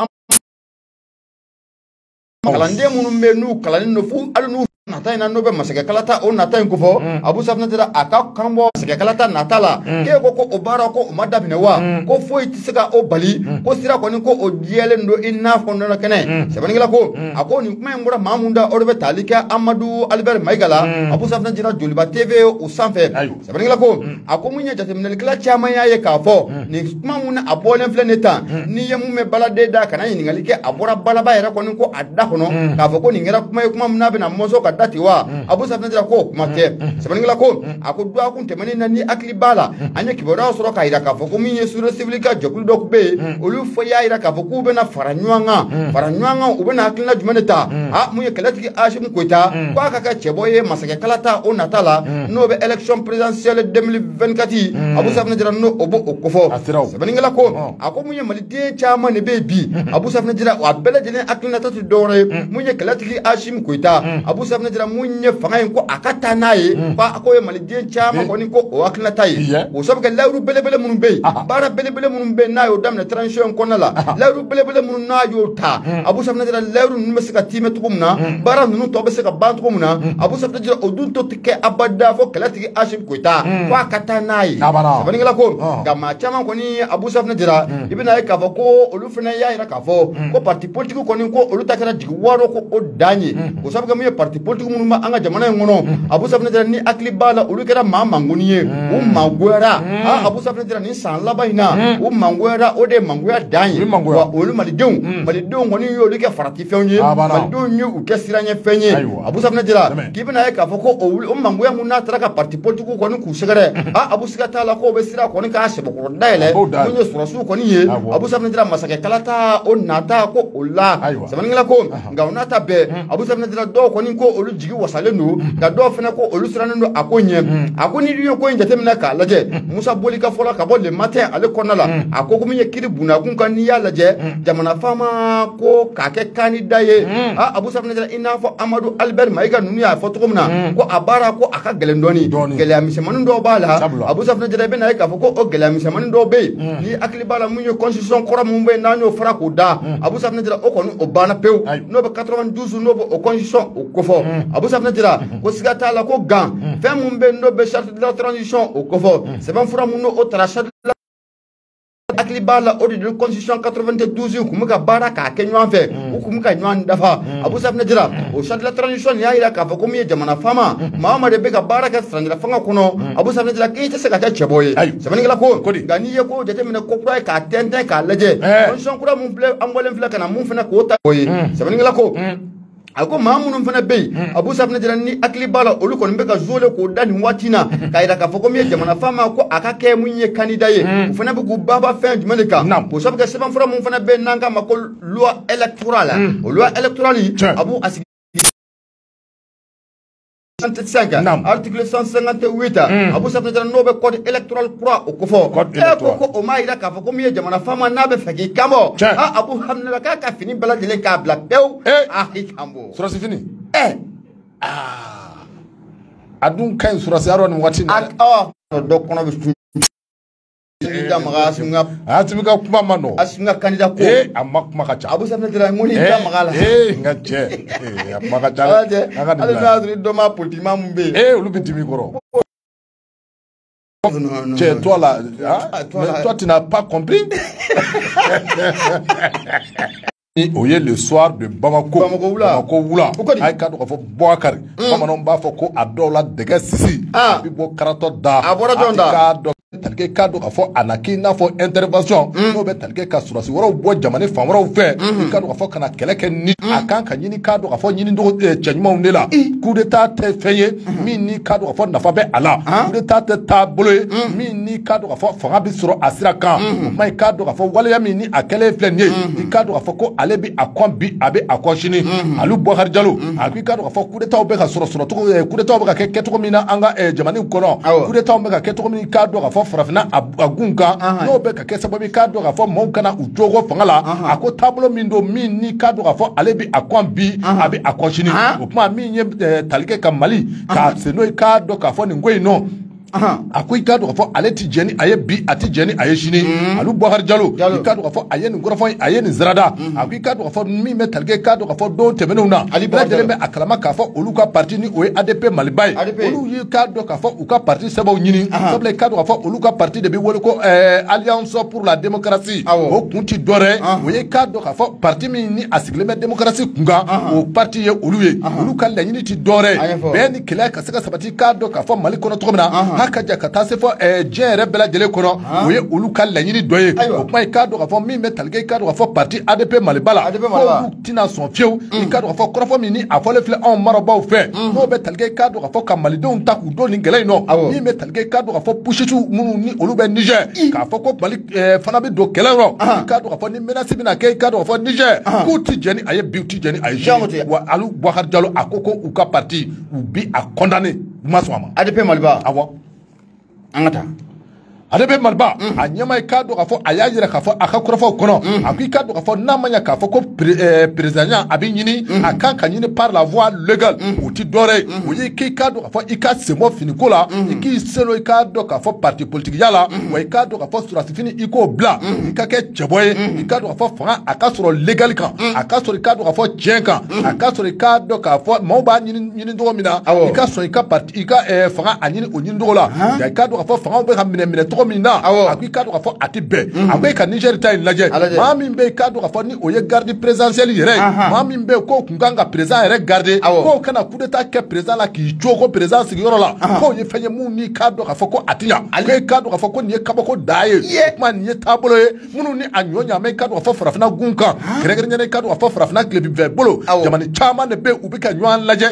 kalande munun be nu kalanin no fu alu nu nata ina no be masake kalata o nata en kufo Abu Sabna jira aka kambo masake kalata natala ke ko obara ko umada binewa ko foi tisaka o bali ko sira ko ni ko o diele ndo ina fo no kene sebaningila ko ako ni kuma ngura mamunda o be talika Amadou Albert Maigala Abu Sabna jira Joliba TV o sanfe sebaningila ko ako munya jatemnel kala chama yaye ka fo ni kuma muna abole fleneta ni yemu me balade da kana ni ngalike abora balaba era ko ni ko adda kono ka fo ko ni ngera kuma muna be na mozo ka datiwa Abu Sabna jira ko mate sebaningila ko ako do akun temani na ni akli bala anya kibora soro ka ira ka fo ko minye sura civilika jokul dok be olu fo ya ira ka fo ko be na faranywanga ube na akli na jumaneta muye kalati Hashim Koita ko aka ka cheboye masake kalata o natala no be election presidentielle 2024 Abu Sabna jira no obo okofo sebaningila ko ako muye malide chama ne be bi Abu Sabna jira wa bela jene akli na tatu dore muye kalati Hashim Koita Abu Sabna jira munye fanga ko akata naye ba akoye malide chama ko ni ko o akli tayi o sabga lawru bele munun be bara bele munun be na yo damna transition konala lawru bele munun na yo ta Abu Sabna jira lawru nu mesika time tukumna bara nu to be seka ban tukumna Abu Sabna jira odun to tike abada fo kalati Hashim Koita ko akata naye sabani ngala ko gama chama ko ni Abu Sabna jira ibina ka fo ko olufena ya ira ka fo ko parti politique ko ni ko olutakara jigwaro ko odanye ko sabga mu parti politique munun ma anga jamana ngono Abu Sabna jira ni akli bala olukera mama nguniye mangwera Abu Sabna jira ni san labaina mangwera ode mangwera danye wa olu malidon ngoni yo olike farati fenye malidon nyu ukesiranye fenye Abu Sabna jira kibina ka fo ko mangwera munna taraka parti politique ko ni kusegere Abu Sigata la ko be sira ko ni ka shebo ko daile munye surasu ko ni ye Abu Sabna jira masake kalata o nata ko ulla sabaningla ko ngaunata be Abu Sabna jira do ko ni ko olu jigi wasalenu da do fena ko olu siranendo akonye akoni diyo ko njate mina ka laje Musa Boli ka fola ka bo le matin ale konala akoko munye kiri buna kun kan ni ya laje jamana fama ko kake kanida ye Abu Sabna jira ina fo Amadou Albert Maïga nunu ya fo tukumna ko abara ko aka gelendoni gelya misemanu do bala Abu Sabna jira be na ka fo ko o gelya misemanu do be ni akli bala munye constitution kora mumbe nanyo fara ko da Abu Sabna jira o kono o bana pew no be 92 no be o constitution o kofo Abu Sabna jira ko sigata la ko gan fem mumbe no be charte de la transition o kofo c'est ban fura muno o trachat hakili b'a la o de ye constitution 92 kun bɛ ka baara k'a kɛ ɲɔgɔn fɛ u kun bɛ ka ɲɔgɔn dafa Abu Safinɛ Jara o charte de la transition nin y'a yira k'a fɔ ko min ye jamana faama maa o maa de bɛ ka baara kɛ sɛnɛkɛla fanga kɔnɔ Abu Safinɛ Jara k'i tɛ se ka kɛ cɛbɔ ye sɛbɛnnikɛla ko nka n'i ye ko jateminɛ ko kura ye k'a tɛntɛn k'a lajɛ constitution kura mun filɛ an bɔlen filɛ ka na mun fana k'o ta o ye sɛbɛnnikɛla ko a ko maa minnu fana bɛ yen Abu Safinɛ Jara ni hakili b'a la olu kɔni bɛ ka zole k'o da nin waati in na k'a yira k'a fɔ ko min ye jamana faama ko a ka kɛ mun ye candidat ye u fana bɛ k'u baba fɛn jumɛn de kan o sabu kɛ sɛbɛnfura mun fana bɛ yen n'an k'a ma ko loi électorale o loi électorale Abu a sigi 155 article 158 Abu Safinɛ Jara n'o bɛ code électoral kura o ko fɔ ko o maa yira k'a fɔ ko min ye jamana faama n'a bɛ fɛ k'i kanbɔ Abu Hamidala k'a ka fini bɛɛ lajɛlen k'a bila pewu k'i kanbɔ surasi fini a dun ka ɲi surasi yɔrɔ nin waati na dɔ kɔnɔ bɛ tun a tun ka kuma ma nɔ a sun ka candidat ko a ma kuma ka ca Abu Safinɛ Jara ŋo ni da maga la n ka cɛ a kuma ka ca dɛ hali n'a sɔrɔ dɔ ma politique maa mun bɛ yen olu bɛ dimi kɔrɔ cɛ toi là mais toi tu n'as pas compris o ye le soir de Bamako wula a ye ka dɔn k'a fɔ Bouakari bamananw b'a fɔ ko a dɔw la dɛgɛ sisi a bɛ bɔ karatɔ da a bɔra jɔn da talikɛ k'a dɔn k'a fɔ a na k'i n'a fɔ intervention n'o bɛ talikɛ ka surasi wɛrɛw bɔ jamana fan wɛrɛw fɛ i k'a dɔn k'a fɔ ka na kɛlɛ kɛ ni a kan ka ɲini k'a dɔn k'a fɔ ɲinicogo cɛ ɲumanw de la coup d'état tɛ fɛn ye min ni k'a dɔn k'a fɔ nafa bɛ a la coup d'état tɛ taabolo ye min ni k'a dɔn k'a fɔ fanga bɛ sɔrɔ a sira kan o ma k'a dɔn k'a fɔ waleya min ni a kɛlen filɛ nin ye i k'a dɔn k'a fɔ ko ale bɛ a kɔn bi a bɛ a kɔn sini Alu Bouakari Jalo a ko i k'a dɔn k'a fɔ coup d'état bɛ ka sɔrɔ cogo coup d'état bɛ ka kɛ kɛcogo min na an ka jamana in kɔnɔ coup d'état bɛ ka kɛ cogo min k'a dɔn k'a fɔ farafinna a gun kan n'o bɛ ka kɛ sababu k'a dɔn k'a fɔ maaw kana u jogo fanga la a ko taabolo min don min ni k'a dɔn k'a fɔ ale bɛ a kɔn bi a bɛ a kɔn sini o tuma min ye talikɛ ka Mali k'a se n'o ye k'a dɔn k'a fɔ nin ko in nɔ a ko i k'a dɔn k'a fɔ ale tɛ jɛn ni a ye bi a tɛ jɛn ni a ye sini Alu Bouakari Jalo i k'a dɔn k'a fɔ a ye nin kɔrɔfɔ a ye nin zarada a ko i k'a dɔn k'a fɔ min bɛ talikɛ k'a dɔn k'a fɔ don tɛmɛnenw na bɛɛ lajɛlen bɛ a kalama k'a fɔ olu ka parti ni o ye ADP Maliba ye olu ye k'a dɔn k'a fɔ u ka parti sɛbɛnw ɲini sabula i k'a dɔn k'a fɔ olu ka parti de bɛ wele ko Alliance pour la démocratie o kun ti dɔwɛrɛ o ye k'a dɔn k'a fɔ parti min ni a sigilen bɛ démocratie kun kan o parti ye olu ye olu ka laɲini ti dɔwɛrɛ bɛɛ ni kɛlɛ ka se ka sabati k'a dɔn k'a fɔ Mali kɔnɔ cogo min na h'a ka jan ka taa se fɔ diɲɛ yɛrɛ bɛɛ lajɛlen kɔnɔ o ye olu ka laɲini dɔ ye o kuma i k'a dɔn k'a fɔ min bɛ talikɛ i k'a dɔn k'a fɔ parti ADP Maliba la k'olu tɛna sɔn fiyewu i k'a dɔn k'a fɔ kɔrɔfɔ min ni a fɔlen filɛ anw marabaaw fɛ n'o bɛ talikɛ i k'a dɔn k'a fɔ ka malidenw ta k'u don nin kɛlɛ in nɔ min bɛ talikɛ i k'a dɔn k'a fɔ pusisiw minnu ni olu bɛ Niger k'a fɔ ko Mali fana bɛ don kɛlɛ yɔrɔ i k'a dɔn k'a fɔ ni menace bɛna kɛ i k'a dɔn k'a fɔ Niger k'u ti jɛn ni a ye bi u ti jɛn ni a ye sini wa Alu Bouakari Jalo a ko u ka parti u bi a condamné u ma sɔn a ma ADP Maliba awɔ an ka taa ADP Maliba a ɲɛma i k'a dɔn k'a fɔ a y'a yira k'a fɔ a ka kɔrɔfɔw kɔnɔ a ko i k'a dɔn k'a fɔ n'a ma ɲɛ k'a fɔ ko président a bɛ ɲini a kan ka ɲini par la voie légale o ti dɔwɛrɛ ye o ye k'i k'a dɔn k'a fɔ i ka sen bɔ finiko la i k'i selo i k'a dɔn k'a fɔ parti politique ya la wa i k'a dɔn k'a fɔ surasi fini i k'o bila i ka kɛ cɛbɔ ye i k'a dɔn k'a fɔ fanga a ka sɔrɔ légal kan a ka sɔrɔ i k'a dɔn k'a fɔ tiɲɛ kan a ka sɔrɔ i k'a dɔn k'a fɔ maaw b'a ɲini cogo min na i ka sɔn i ka parti i ka fanga a ɲini o ɲini cogo la nka i k'a dɔn k'a fɔ fangaw bɛ ka minɛ cogo min na a ko i k'a dɔn k'a fɔ a tɛ bɛn a ko i ka Niger ta in lajɛ maa min bɛ yen k'a dɔn k'a fɔ ni o ye garde présidentielle yɛrɛ ye maa min bɛ yen k'o kun kan ka président yɛrɛ garder k'o kana coup d'état kɛ président la k'i co ko président sigiyɔrɔ la k'o ye fɛn ye mun ni k'a dɔn k'a fɔ ko a tɛ ɲa ko i k'a dɔn k'a fɔ ko nin ye kabako da ye o kuma nin ye taabolo ye minnu ni a ɲɔ ɲaamɛ i k'a dɔn k'a fɔ farafinna gun kan kɛrɛnkɛrɛnnen i k'a dɔn k'a fɔ farafinna tilebinfɛ bolo jamana caman de bɛ yen u bɛ ka ɲɔgɔn lajɛ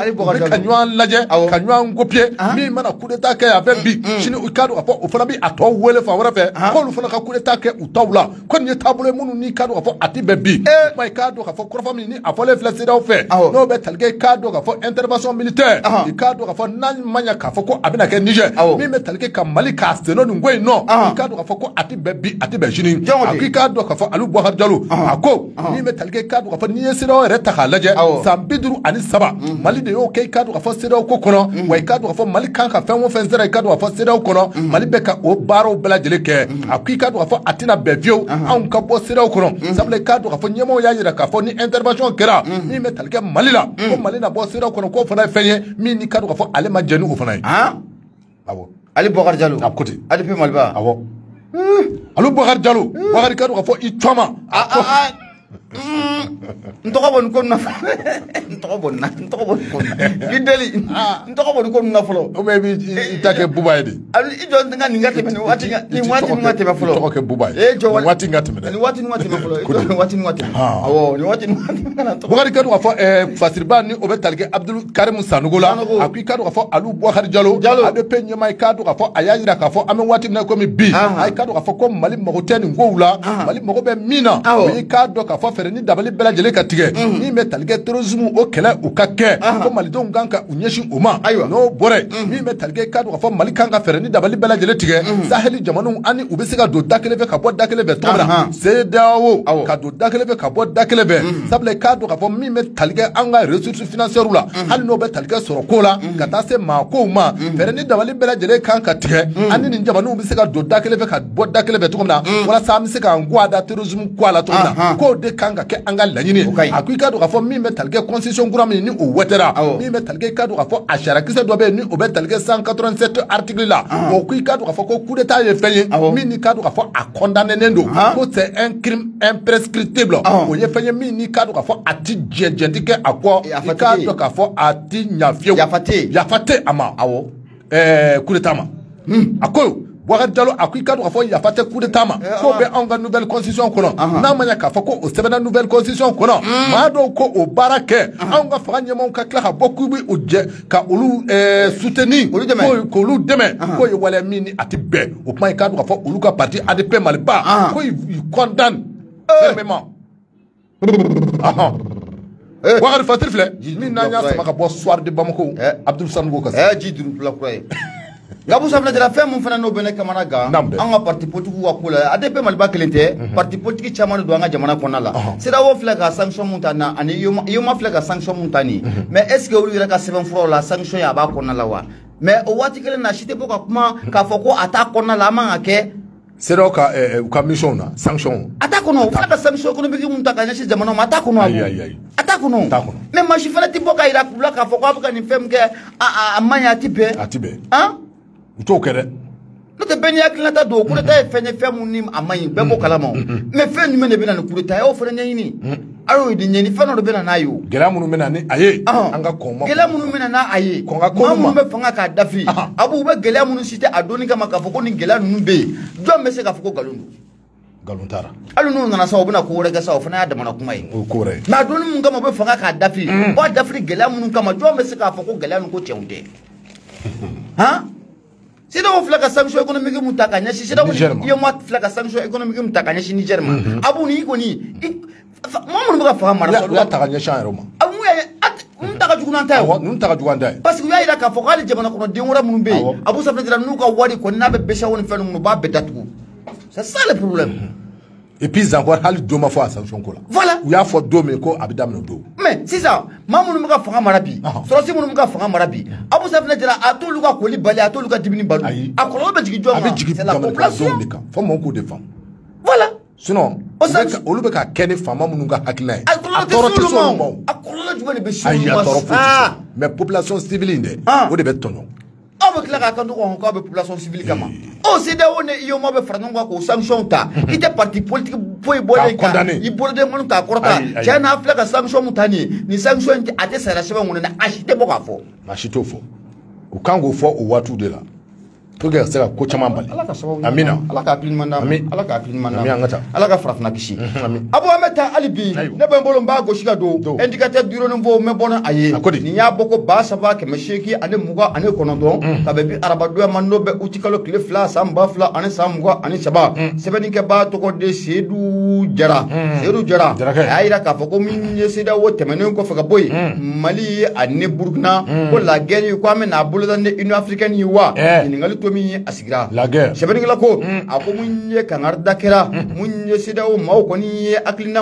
ka ɲɔgɔn copier min mana coup d'état kɛ a bɛ bi sini i k'a dɔn k'a fɔ o fana bɛ a tɔ wele fan wɛrɛ fɛ k'olu fana ka coup d'état kɛ u taw la ko nin ye taabolo ye minnu ni k'a dɔn k'a fɔ a tɛ bɛn bi kuma i k'a dɔn k'a fɔ kɔrɔfɔ min ni a fɔlen filɛ CEDEAO fɛ n'o bɛ talikɛ i k'a dɔn k'a fɔ intervention militaire i k'a dɔn k'a fɔ n'a ma ɲɛ k'a fɔ ko a bɛna kɛ Niger min bɛ talikɛ ka Mali k'a seno nin ko in nɔ i k'a dɔn k'a fɔ ko a tɛ bɛn bi a tɛ bɛn sini a ko i k'a dɔn k'a fɔ Alu Bouakari Jalo a ko min bɛ talikɛ i k'a dɔn k'a fɔ n'i ye CEDEAO yɛrɛ ta k'a lajɛ san 53 Mali de y'o kɛ i k'a dɔn k'a fɔ CEDEAO ko kɔnɔ wa i k'a dɔn k'a fɔ Mali kan ka fɛn o fɛn sera i k'a dɔn k'a fɔ CEDEAO kɔnɔ Mali bɛ ka o baaraw bɛɛ lajɛlen kɛ a ko i k'a dɔn k'a fɔ a tɛna bɛn fiyewu anw ka bɔ CEDEAO kɔnɔ sabula i k'a dɔn k'a fɔ ɲɛmɔgɔw y'a jira k'a fɔ ni intervention kɛra min bɛ talikɛ Mali la ko Mali na bɔ CEDEAO kɔnɔ k'o fana ye fɛn ye min ni k'a dɔn k'a fɔ ale ma jɛn ni o fana ye Ali Bouakari Jalo a ko ten ADP Maliba awɔ Alou Bouhar Diallo Bouhar Kadou fo I choma ntoko bon ko na ntoko bon ko ni deli ntoko bon ko na folo o me bi itake bubaye di alu ijo nga ni ngate ni wati ngate ba folo ntoko ke bubaye wati ngate me ni wati ngate ba folo wati ngate awo ni wati ngate Bouhar Kadou fo Fasirba ni o be talke Abdul Karim Sanugola akui Kadou fo Alou Bouhar Diallo ade pe nyama Kadou fo ayayira ka fo ame wati na ko mi bi ay Kadou fo ko Mali mogoteni ngowula Mali mogobe mina o Kadou ka fo ni dabali bela jele ka tigɛ ni me talikɛ terrorisme o kɛlɛ u ka kɛ ko malidenw kan ka u ɲɛsin u ma n'o bɔra ni me talikɛ ka ka fɔ mali kan ka fɛrɛ ni dabali bela jele tigɛ saheli jamanaw ani u bɛ se ka don da kelen fɛ ka bɔ da kelen fɛ cogo min na CEDEAO ka don da kelen fɛ ka bɔ da kelen fɛ sabula ka ka fɔ min bɛ talikɛ an ka ressources financières la hali n'o bɛ talikɛ sɔrɔ ko la ka taa se maa kow ma fɛrɛ ni dabali bela jele kan ka tigɛ ani nin jamanaw bɛ se ka don da kelen fɛ ka bɔ da kelen fɛ cogo min na walasa an bɛ se k'an guwa da terrorisme ko a la cogo min na k'o de kan ka kɛ an ka laɲini a ko I ka don ka fɔ min bɛ talikɛ constitution kura min ni o wɛtɛra min bɛ talikɛ I ka don ka fɔ a sariya kisɛ dɔ bɛ yen ni o bɛ talikɛ 187 article la o ko I ka don ka fɔ ko coup d'état ye fɛn ye min ni ka don ka fɔ a condamné don ko c'est un crime imprescriptible o ye fɛn ye min ni ka don ka fɔ a ti jɛnti kɛ a kɔ I ka don ka fɔ a ti ɲa fiyewu yafa tɛ a ma coup d'état ma a ko Bouhar Diallo a ko I ka don ka fɔ yafa tɛ coup d'état ma ko bɛ anw ka nouvelle constitution kɔnɔ n'a ma ɲɛ k'a fɔ ko o sɛbɛnna nouvelle constitution kɔnɔ maa dɔw ko o baara kɛ anw ka fanga ɲɛmaaw ka tila ka bɔ k'u bɛ o jɛ ka olu soutenir k'olu dɛmɛ k'o ye waleya min ni a ti bɛn o kuma I ka don ka fɔ olu ka parti ADP Maliba ko il condamne fermement Bouhar Fatiri filɛ min n'an y'a sama ka bɔ soir de Bamako Abdul Sanogo ka se ji duru la kura ye Gabu Safina jara fɛn mun fana n'o bɛ ne kamana gan an ka parti politique ka ko la ADP Maliba kelen tɛ parti politique caman de don an ka jamana kɔnɔna la CEDEAO filɛ ka sanction mun ta na ani IOMA filɛ ka sanction mun ta nin mais est ce que olu yɛrɛ ka sɛbɛnfuraw la sanction ye a b'a kɔnɔna la wa mais o waati kelen na si tɛ bɔ ka kuma k'a fɔ ko a t'a kɔnɔna la a man ka kɛ CEDEAO ka mission na sanction a t'a kɔnɔ o filɛ ka sanction économique mun ta ka ɲɛsin jamana ma a t'a kɔnɔ a t'a kɔnɔ mais maa si fana tɛ bɔ ka yira k'u la k'a fɔ ko a bɛ ka nin fɛn min kɛ a man ɲi a tɛ bɛn u t'o kɛ dɛ n'o tɛ bɛɛ n'i hakilinata don coup d'état ye fɛn ye fɛn mun ni a man ɲi bɛɛ b'o kalama mais fɛn jumɛn de bɛ na ni coup d'état ye o fana ɲɛɲini a y'o de ɲɛɲini fɛn dɔ de bɛ na n'a ye o gɛlɛya minnu bɛ na ni a ye an ka kɔn ma gɛlɛya minnu bɛ na n'a ye maa minnu bɛ fanga k'a dafiri a b'u bɛ gɛlɛya minnu si tɛ a donni kama k'a fɔ ko nin gɛlɛya ninnu bɛ yen jɔn bɛ se k'a fɔ ko nkalon don nkalon t'a la hali n'u nana sa u bɛna ko wɛrɛ kɛ sa o fana y'a damana kuma ye o ye ko wɛrɛ ye mais a donni mun kama u bɛ fanga k'a dafiri o b'a dafiri gɛlɛya minnu kama jɔn bɛ se k'a fɔ ko gɛlɛya ninnu ko tiɲɛw tɛ CEDEAO filɛ ka sanction économique mun ta ka ɲɛsin CEDEAO IOMA filɛ ka sanction économique mun ta ka ɲɛsin Niger ma a b'u ni i kɔni maa minnu bɛ ka fanga mara u y'a ta ka ɲɛsin an yɛrɛ ma ninnu ta ka jugu n'an ta ye ninnu ta ka jugu an ta ye parce que u y'a jira k'a fɔ k'ale jamana kɔnɔden wɛrɛ minnu bɛ yen Abu Safina Jara n'u ka wari kɔni n'a bɛ BCEAO ni fɛn ninnu u b'a bɛɛ datugu c'est ça le problème et puis encore hali don ma fɔ a sanction ko la voilà u y'a fɔ don min ko a bɛ daminɛ o don mais sisan maa minnu bɛ ka fanga mara bi sɔrɔsi minnu bɛ ka fanga mara bi Abu Safina Jara a t'olu ka koli bali a t'olu ka dimini bali a kɔlɔlɔ bɛ jigin jɔn ma a bɛ jigin jamanadenw de kan fo mɔgɔw k'o de faamu voilà sinon olu bɛ ka kɛ ni faama minnu ka hakilina ye a tɔɔrɔ tɛ s'olu ma a kɔlɔlɔ jumɛn de bɛ s'olu ma a tɔɔrɔ foyi mais population civile in dɛ o de bɛ tɔɲɔ aw bɛ tila k'a kan to k'a fɔ k'aw bɛ population civile kama o CEDEAO ni IOMA bɛ fara ɲɔgɔn kan k'o sanction ta i tɛ parti politique foyi bɔlen kan i boloden minnu k'a kɔrɔta cɛ n'a filɛ ka sanction mun ta nin sanction a tɛ sariya sɛbɛn kɔnɔ a si tɛ bɔ k'a fɔ a si t'o fɔ u kan k'o fɔ o waatiw de la pour que ka se ka ko caman bali amina ala ka hakili ɲuman d'an ma ala ka hakili ɲuman d'an ma an ka taa ala ka farafina kisi Abu an bɛ taa hali bi ne bɛ n bolo n b'a gosi ka don indicateur duronin fɔ n bɛ bɔ a ye nin y'a bɔ ko 3,820 ani 29 ka bɛ bi arabadonya ma n'o bɛ uti kalo tile 2 san 2000 ani san 23 sɛbɛnnikɛbaa tɔgɔ de Seydou Jara a y'a jira k'a fɔ ko min ye CEDEAO tɛmɛnen kɔfɛ ka bɔ yen Mali ani Burkina ko la guerre ko an bɛ n'a boloda ni Union africaine ye wa ɲininkali to min a sigira sɛbɛnnikɛla ko a ko mun ye kangari da kɛra mun ye CEDEAO maaw kɔni ye hakilina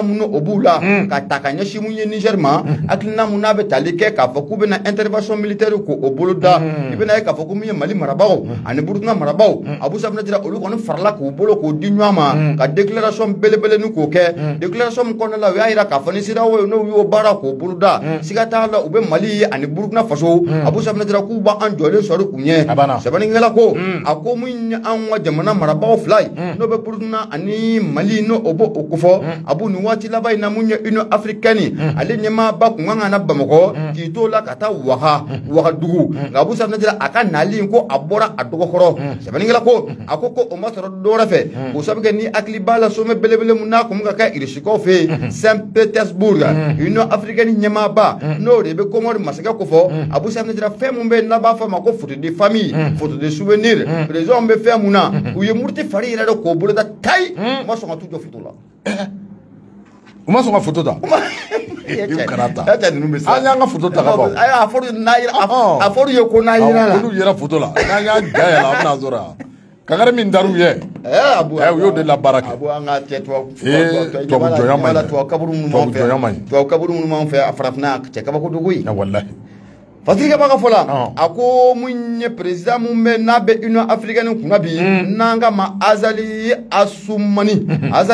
mun o b'u la ka ta ka ɲɛsin mun ye Niger ma hakilina mun n'a bɛ tali kɛ k'a fɔ k'u bɛna intervention militaire ko o bolo da i bɛna ye k'a fɔ ko min ye Mali marabagaw ani Burukina marabagaw Abu Safinɛ Jara olu kɔni farala k'u bolo k'o di ɲɔgɔn ma ka déclaration belebele ni k'o kɛ déclaration min kɔnɔna la u y'a yira k'a fɔ ni CEDEAO n'u y'o baara k'o bolo da siga t'a la u bɛ Mali ani Burukina faso Abu Safinɛ Jara k'u b'an jɔlen sɔrɔ u ɲɛ sɛbɛnnikɛla ko a ko min ye an ka jamana marabagaw fila ye n'o bɛ Burukina ani Mali n'o o b'o o kofɔ Abu nin waati laban in na mun ye Union africaine ale ɲɛmaaba kun kan ka na Bamakɔ k'i to la ka taa Wagadugu nka Abu Safinɛ Jara a ka nali ko a bɔra a dɔgɔkɔrɔ sɛbɛnnikɛla ko a ko o ma sɔrɔ dɔwɛrɛ fɛ o sabu kɛ ni hakili b'a la sommet belebele mun n'a kun bɛ ka kɛ Irishikaw fɛ yen Saint-Pétersbourg Union africaine ɲɛmaaba n'o de bɛ Kɔngɔri masakɛ ko fɔ Abu Safinɛ Jara fɛn mun bɛ yen n'a b'a fɔ a ma ko photo de famille photo de souvenir président bɛ fɛn mun na u ye muruti fari yɛrɛ de k'o bolo da tayi u ma sɔn ka t'u jɔ photo la u ma sɔn ka photo ta i kana ta an y'an ka photo ta ka ban a fɔra ye ko n'a yira la olu yɛrɛ photo la n'an y'an ja yɛlɛ a bɛna sɔrɔ yan kangari min dar'u ye u y'o de la baara kɛ an ka cɛ tubabu jɔnya man ɲi tubabu kaburu minnu b'an fɛ a farafinna cɛ kabako dogo ye walahi Fasirikɛ b'a ka fɔ la a ko mun ye président mun bɛ n'a bɛ Union africaine kunna bi n'an ka ma Azali Assoumani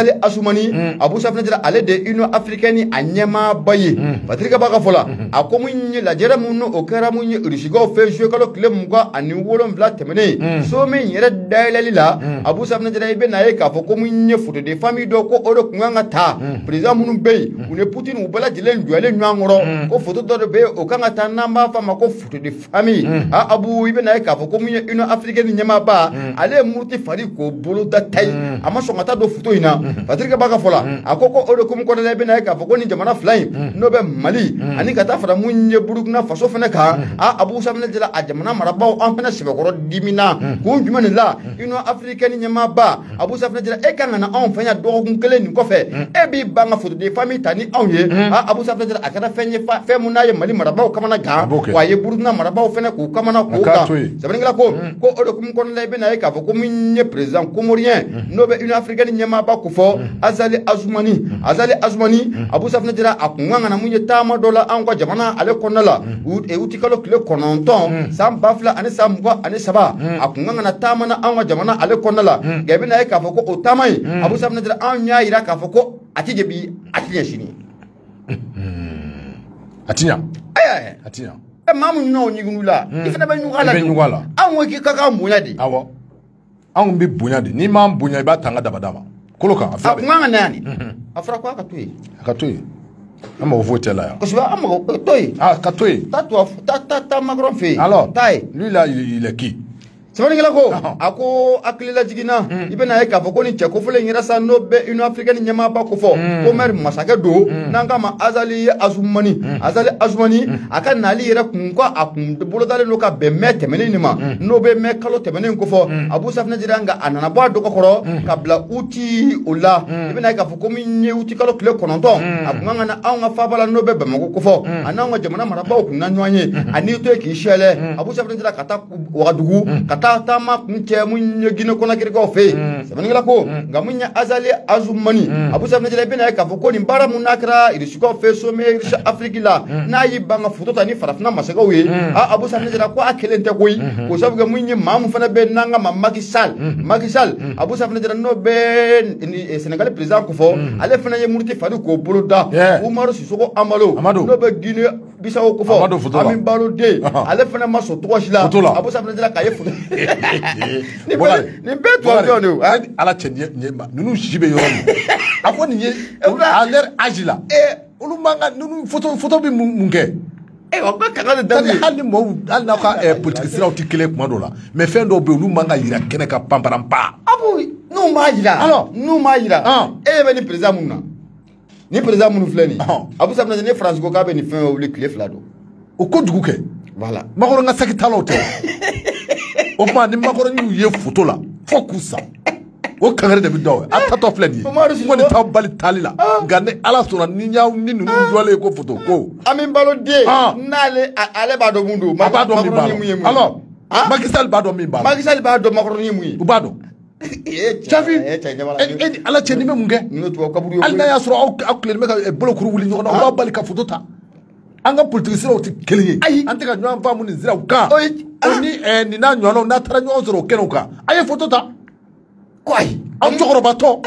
Abu Safinɛ Jara ale de Union africaine a ɲɛmaaba ye Fasirikɛ b'a ka fɔ la a ko mun ye lajɛrɛ mun o kɛra mun ye Irishikaw fɛ juillet kalo tile 27 tɛmɛnen so min yɛrɛ dayɛlɛli la Abu Safinɛ Jara i bɛ na ye k'a fɔ ko mun ye photo de famille dɔ ko o de kun kan ka ta président minnu bɛ yen u ni Poutine u bɛɛ lajɛlen jɔlen ɲɔgɔn kɔrɔ ko photo dɔ de bɛ yen o kan ka taa n'an b'a ma ko photo de famille Abu i bɛna ye k'a fɔ ko mun ye Union africaine ɲɛmaaba ale ye muruti fari k'o bolo da tayi a ma sɔn ka taa don photo in na Fasirikɛ b'a ka fɔ la a ko o de kun kɔnɔna i bɛna ye k'a fɔ ko ni jamana fila in n'o bɛ Mali ani ka taa fara mun ye Burukina faso fana kan Abu Safinɛ Jara a jamana marabagaw an fana sɛbɛkɔrɔ dimina kun jumɛn de la Union africaine ɲɛmaaba Abu Safinɛ Jara e kan ka na anw fɛ yan dɔgɔkun kelen nin kɔfɛ e b'i ban ka photo de famille ta ni anw ye Abu Safinɛ Jara a kɛra fɛn ye fɛn mun n'a ye Mali marabagaw kamana gan wa a ye Burukina marabagaw fana k'u kamana k'u kan sɛbɛnnikɛla ko o de kun kɔnɔna i bɛna ye k'a fɔ ko min ye président comorien n'o bɛ Union africaine ɲɛmaaba ko fɔ Azali Assoumani Abu Safinɛ Jara a kun kan ka na mun ye taama dɔ la an ka jamana ale kɔnɔna la uti kalo tile 9 san 2000 ani san 23 a kun kan ka na taama na an ka jamana ale kɔnɔna la nka i bɛna ye k'a fɔ ko o taama in Abu Safinɛ Jara an y'a yira k'a fɔ ko a ti jɛbi a ti ɲɛ sini a ti ɲɛ a ti ɲɛ maa mun ɲɔgɔn ɲiginnu la i fana bɛ ɲugun la anw ko k'i ka kan bonya de awɔ anw bɛ bonya de n'i m'an bonya i b'a ta an ka dabada ma kolo kan a kun kan ka na yan de a fɔra ko a ka to yen a ka to yen an mago foyi tɛ la yan kosɛbɛ an mago to yen ka to yen taa Macron fɛ yen alors taa yen lui là il est qui sɛbɛnnikɛla ko a ko hakili lajiginna i bɛna ye k'a fɔ ko ni cɛ kofɔlen in yɛrɛ sa n'o bɛ Union africaine ɲɛmaaba ko fɔ ko maire masakɛ don n'an k'a ma Azali Assoumani a ka nali yɛrɛ kun ko a kun bolodalen don ka bɛn mai tɛmɛnen nin ma n'o bɛ mai kalo tɛmɛnen ko fɔ Abu Safinɛ Jara nka a nana bɔ a dɔgɔkɔrɔ ka bila uti o la i bɛna ye k'a fɔ ko min ye uti kalo tile 9 a kun kan ka na anw ka faaba la n'o bɛ Bamako ko fɔ a n'anw ka jamana marabagaw kun na ɲɔgɔn ye a n'i to yen k'i sɛlɛ Abu Safinɛ Jara ka taa Wagadugu ka taa taama kun cɛ mun ye Guinée Conakrykaw fɛ yen sɛbɛnnikɛla ko nka mun ye Azali Assoumani Abu Safinɛ Jara i bɛna ye k'a fɔ ko nin baara mun n'a kɛra Irishikaw fɛ sommet Afrique la n'a y'i ban ka photo ta ni farafinna masakɛw ye Abu Safinɛ Jara ko a kelen tɛ koyi ko sabu kɛ mun ye maa mun fana bɛ n'an ka ma Macky Sall Abu Safinɛ Jara n'o bɛ Sénégal président ko fɔ ale fana ye muruti fari k'o bolo da Umaru Sisoko Amado n'o bɛ Guinée Bissau ko fɔ Amin Baro den ale fana ma sɔn tɔgɔ si la Abu Safinɛ Jara k'a ye photo nin bɛɛ tubabu de ala cɛ ninnu si bɛ yɔrɔ min a fɔ nin ye à leur âge la olu man ka ninnu photo bɛ mun kɛ hali hali n'aw ka politique siraw tɛ kelen kuma dɔw la mais fɛn dɔw bɛ yen olu man ka yira kɛnɛ ka panparanpa n'u m'a yira e bɛ ni président minnu na ni président minnu filɛ nin ye Abu Safinɛ Jara ni France ko k'a bɛ nin fɛn wuli tile 2 don o ko jugu kɛ voilà Makɔrɔ ka saki talaw tɛ o tuma ni Makɔrɔ y'u ye photo la fo k'u sa o kangari de bɛ dɔw ye a tatɔ filɛ nin ye ko nin t'aw bali taali la nka ni ala sɔnna ni ninnu jɔlen ko photo ko Amin Balo den n'ale ale b'a dɔn mun don a b'a dɔn min b'a la alors Macky Sall b'a dɔn min b'a la Macky Sall b'a dɔn Makɔrɔni ye mun ye u b'a dɔn Javi ala cɛ ni bɛ mun kɛ hali n'a y'a sɔrɔ aw tilen bɛ ka bolokuru wuli ɲɔgɔn na aw b'a bali ka photo ta an ka politique siraw tɛ kelen ye an tɛ ka ɲɔgɔn faamu nin siraw kan ni nin n'a ɲɔgɔnnaw n'a taara ɲɔgɔn sɔrɔ o kɛnɛw kan a ye photo ta ko ayi aw cɛkɔrɔbatɔ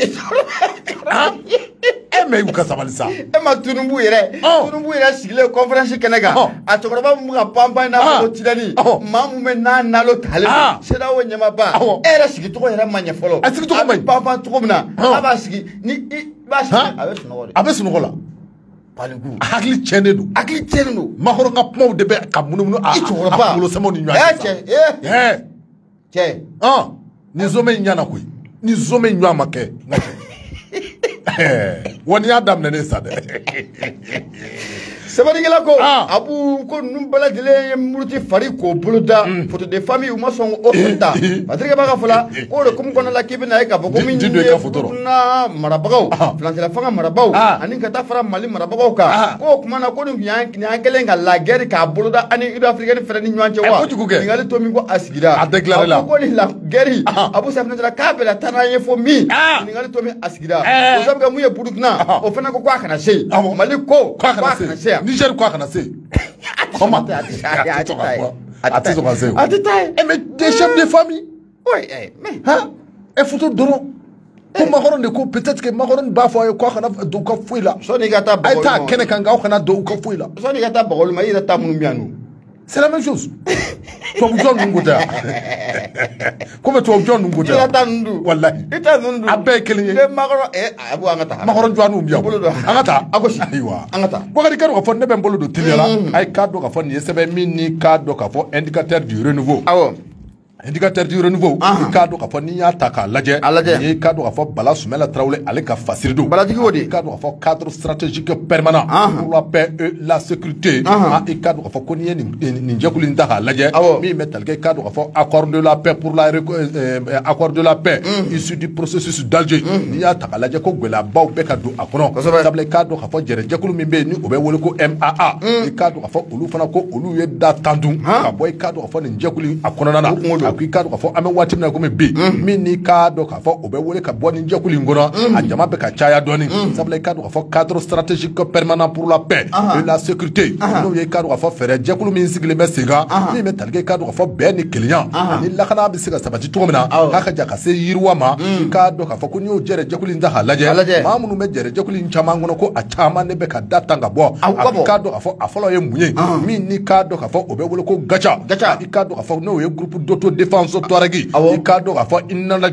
mais y'u ka sabali sa ma Tinubu yɛrɛ sigilen conférence kɛnɛ kan a cɛkɔrɔba mun ka panpan n'a fɔ Tidani maa mun bɛ n'a nalo talen CEDEAO ɲɛmaaba e yɛrɛ sigicogo yɛrɛ ma ɲɛ fɔlɔ a sigicogo ma ɲi panpan cogo min na a b'a sigi ni i b'a sigi a bɛ sunɔgɔ la hakili tiɲɛnen don Makɔrɔ ka kumaw de bɛ ka munumunu a kunkolosamaw ni ɲɔgɔn cɛ ni zomɛ in ɲana koyi ni zomɛ in ɲɔgɔn ma kɛ wa n'i y'a daminɛ sa dɛ sabarikɛla ko Abu ko ninnu bɛɛ lajɛlen ye muruti fari k'o bolo da photo de famille u ma sɔn o ta Patrick b'a ka fɔ la k'o de kumu kɔnɔna la k'i bɛna ye k'a fɔ ko min ye Burukina marabagaw faransila fanga marabagaw ani ka taa fara Mali marabagaw kan k'o kuma na ko nin y'an kɛlen ka la guerre k'a bolo da ani Union africaine fɛnɛ ni ɲɔgɔn cɛ wa ɲininkali to min ko a sigira a déclaré la ko ni la guerre Abu Safinɛ Jara k'a bɛ la taa n'an ye fo min ɲininkali to min a sigira o sabu kɛ mun ye Burukina o fɛnɛ ko k'a kana se Mali ko k'a kana se Niger ko a kana se comment a tɛ sɔn ka se mais des chefs de famille photo dɔrɔn ko Makɔrɔ de ko peut-être que Makɔrɔ b'a fɔ a ye k'a kana don u ka foyi la sɔnni ka taa a ye taa kɛnɛ kan k'aw kana don u ka foyi la sɔnni ka taa Bagɔli ma i yɛrɛ taa minnu bɛ yan nɔ c'est la même chose tubabujɔn ninnu ko tɛ yan komi tubabujɔn ninnu ko tɛ yan i ka taa ninnu dun walahi i ta ninnu dun a bɛɛ ye kelen ye Makɔrɔ Abu an ka taa Makɔrɔ jɔnniw bɛ yan an ka taa a gosi ayiwa an ka taa Bokari k'a dɔn k'a fɔ ne bɛ n bolo don teliya la a ye k'a dɔn k'a fɔ nin ye sɛbɛn min ni k'a dɔn k'a fɔ indicateur du renouveau indicateur du renouveau i k'a dɔn k'a fɔ n'i y'a ta k'a lajɛ n'i k'a dɔn k'a fɔ Bala Sumala Tarawele ale ka fasiri don Balatigi o de i k'a dɔn k'a fɔ cadre stratégique permanent pour la paix et la sécurité i k'a dɔn k'a fɔ ko n'i ye nin jɛkulu in ta k'a lajɛ min bɛ tali kɛ i k'a dɔn k'a fɔ accord de la paix pour la accord de la paix issu du processus d'Alger n'i y'a ta k'a lajɛ ko gɛlɛyabaw bɛ ka don a kɔnɔ sabula i k'a dɔn k'a fɔ jɛkulu min bɛ yen ni o bɛ wele ko MAA i k'a dɔn k'a fɔ olu fana ko olu ye da tan dun ka bɔ i k'a dɔn k'a fɔ nin jɛkulu a kɔnɔna na a ko i k'a dɔn k'a fɔ an bɛ waati min na komi bi min n'i k'a dɔn k'a fɔ o bɛ wele ka bɔ nin jɛkulu in kɔnɔ a jama bɛ ka caya dɔɔni sabula i k'a dɔn k'a fɔ cadre stratégique permanent pour la paix et la sécurité n'o ye i k'a dɔn k'a fɔ fɛɛrɛ jɛkulu min sigilen bɛ sen kan min bɛ tali kɛ i k'a dɔn k'a fɔ bɛn ni kelenya ani lakana bɛ se ka sabati cogo min na k'a ka jan ka se yiriwa ma i k'a dɔn k'a fɔ ko n'i y'o jɛkulu in ta k'a lajɛ maa minnu bɛ jɛkulu in caman kɔnɔ ko a caman de bɛ ka da tan ka bɔ a k'a dɔn k'a fɔ a fɔlɔ ye mun ye min n'i k'a dɔn k'a fɔ o bɛ wele ko gacha i k'a dɔn k'a fɔ n'o ye groupe d'autodéfense Touareg i k'a dɔn k'a fɔ inala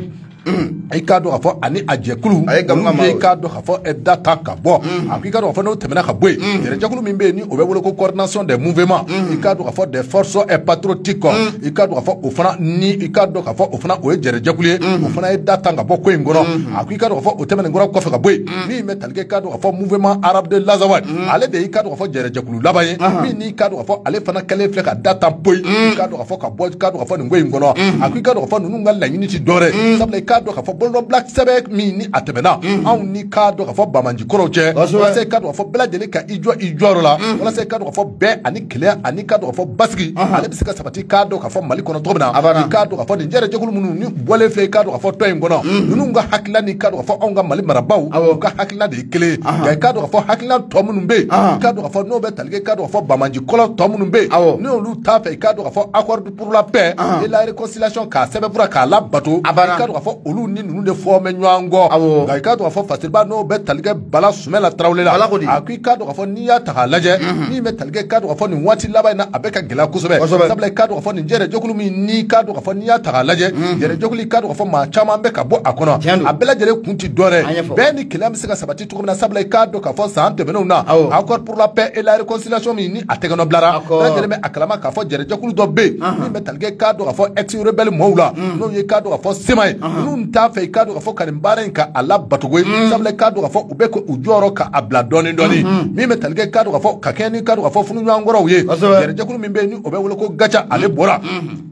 i k'a dɔn k'a fɔ ani a jɛkulu olu ye i k'a dɔn k'a fɔ da tan ka bɔ a ko i k'a dɔn k'a fɔ n'o tɛmɛna ka bɔ yen jɛkulu min bɛ yen ni o bɛ wele ko coordination des mouvements i k'a dɔn k'a fɔ des forces patriotiques i k'a dɔn k'a fɔ o fana ni i k'a dɔn k'a fɔ o fana o ye jɛkulu ye o fana ye da tan ka bɔ ko in kɔnɔ a ko i k'a dɔn k'a fɔ o tɛmɛnen kɔfɛ ka bɔ yen min bɛ tali kɛ i k'a dɔn k'a fɔ mouvement arabe de l'Azawad ale de i k'a dɔn k'a fɔ jɛkulu laban ye min n'i k'a dɔn k'a fɔ ale fana kɛlen filɛ ka da tan poyi i k'a dɔn k'a fɔ ka bɔ i k'a dɔn k'a fɔ nin ko in kɔnɔ a ko i k'a dɔn k'a fɔ ninnu ka laɲini tɛ dɔwɛrɛ sabula i k'a dɔn k'a fɔ bolodɔ sɛbɛn min ni a tɛmɛna anw ni k'a dɔn k'a fɔ Bamanji kɔrɔw cɛ walasa i k'a dɔn k'a fɔ bɛɛ lajɛlen ka i jɔ i jɔyɔrɔ la walasa i k'a dɔn k'a fɔ bɛn ani kelenya ani k'a dɔn k'a fɔ basigi ale bɛ se ka sabati k'a dɔn k'a fɔ Mali kɔnɔ cogo min na i k'a dɔn k'a fɔ nin jɛkulu minnu ni bɔlen filɛ i k'a dɔn k'a fɔ tɔn in kɔnɔ ninnu ka hakilina ni k'a dɔn k'a fɔ anw ka Mali marabaw u ka hakilina de ye kelen ye nka i k'a dɔn k'a fɔ hakilina tɔ minnu bɛ yen i k'a dɔn k'a fɔ n'o bɛ tali kɛ i k'a dɔn k'a fɔ Bamanji kɔrɔ tɔ minnu bɛ yen n'olu t'a fɛ i k'a dɔn k'a fɔ accord pour la paix et la réconciliation k'a sɛbɛnfura k'a labato i k'a dɔn k'a fɔ olu ni ninnu de fɔ mɛ ɲɔgɔn kɔ nka i k'a dɔn k'a fɔ Fasiriba n'o bɛ tali kɛ Bala Sumala Tarawele la a ko i k'a dɔn k'a fɔ n'i y'a ta k'a lajɛ min bɛ tali kɛ i k'a dɔn k'a fɔ nin waati laban in na a bɛ ka gɛlɛya kosɛbɛ sabula i k'a dɔn k'a fɔ nin jɛkulu min n'i k'a dɔn k'a fɔ n'i y'a ta k'a lajɛ jɛkulu i k'a dɔn k'a fɔ maa caman bɛ ka bɔ a kɔnɔ a bɛɛ lajɛlen kun tɛ dɔwɛrɛ bɛɛ ni kelenya bɛ se ka sabati cogo min na sabula i k'a dɔn k'a fɔ san tɛmɛnenw na accord pour la paix et la réconciliation min ni a tɛgɛnɔ bilara bɛɛ lajɛlen bɛ a kalama k'a fɔ jɛkulu dɔ bɛ yen min bɛ tali kɛ i k'a dɔn k'a fɔ ex rebelle mɔɔw la n'o ye i k'a dɔn k'a fɔ sema ye ninnu t'a fɛ i k'a dɔn k'a fɔ ka nin baara in ka a labatogo ye sabula i k'a dɔn k'a fɔ u bɛ ko u jɔyɔrɔ k'a bila dɔɔni dɔɔni min bɛ tali kɛ i k'a dɔn k'a fɔ ka kɛɲɛ ni i k'a dɔn k'a fɔ funuɲɔgɔnkɔrɔw ye jɛkulu min bɛ yen ni o bɛ wele ko gacha ale bɔra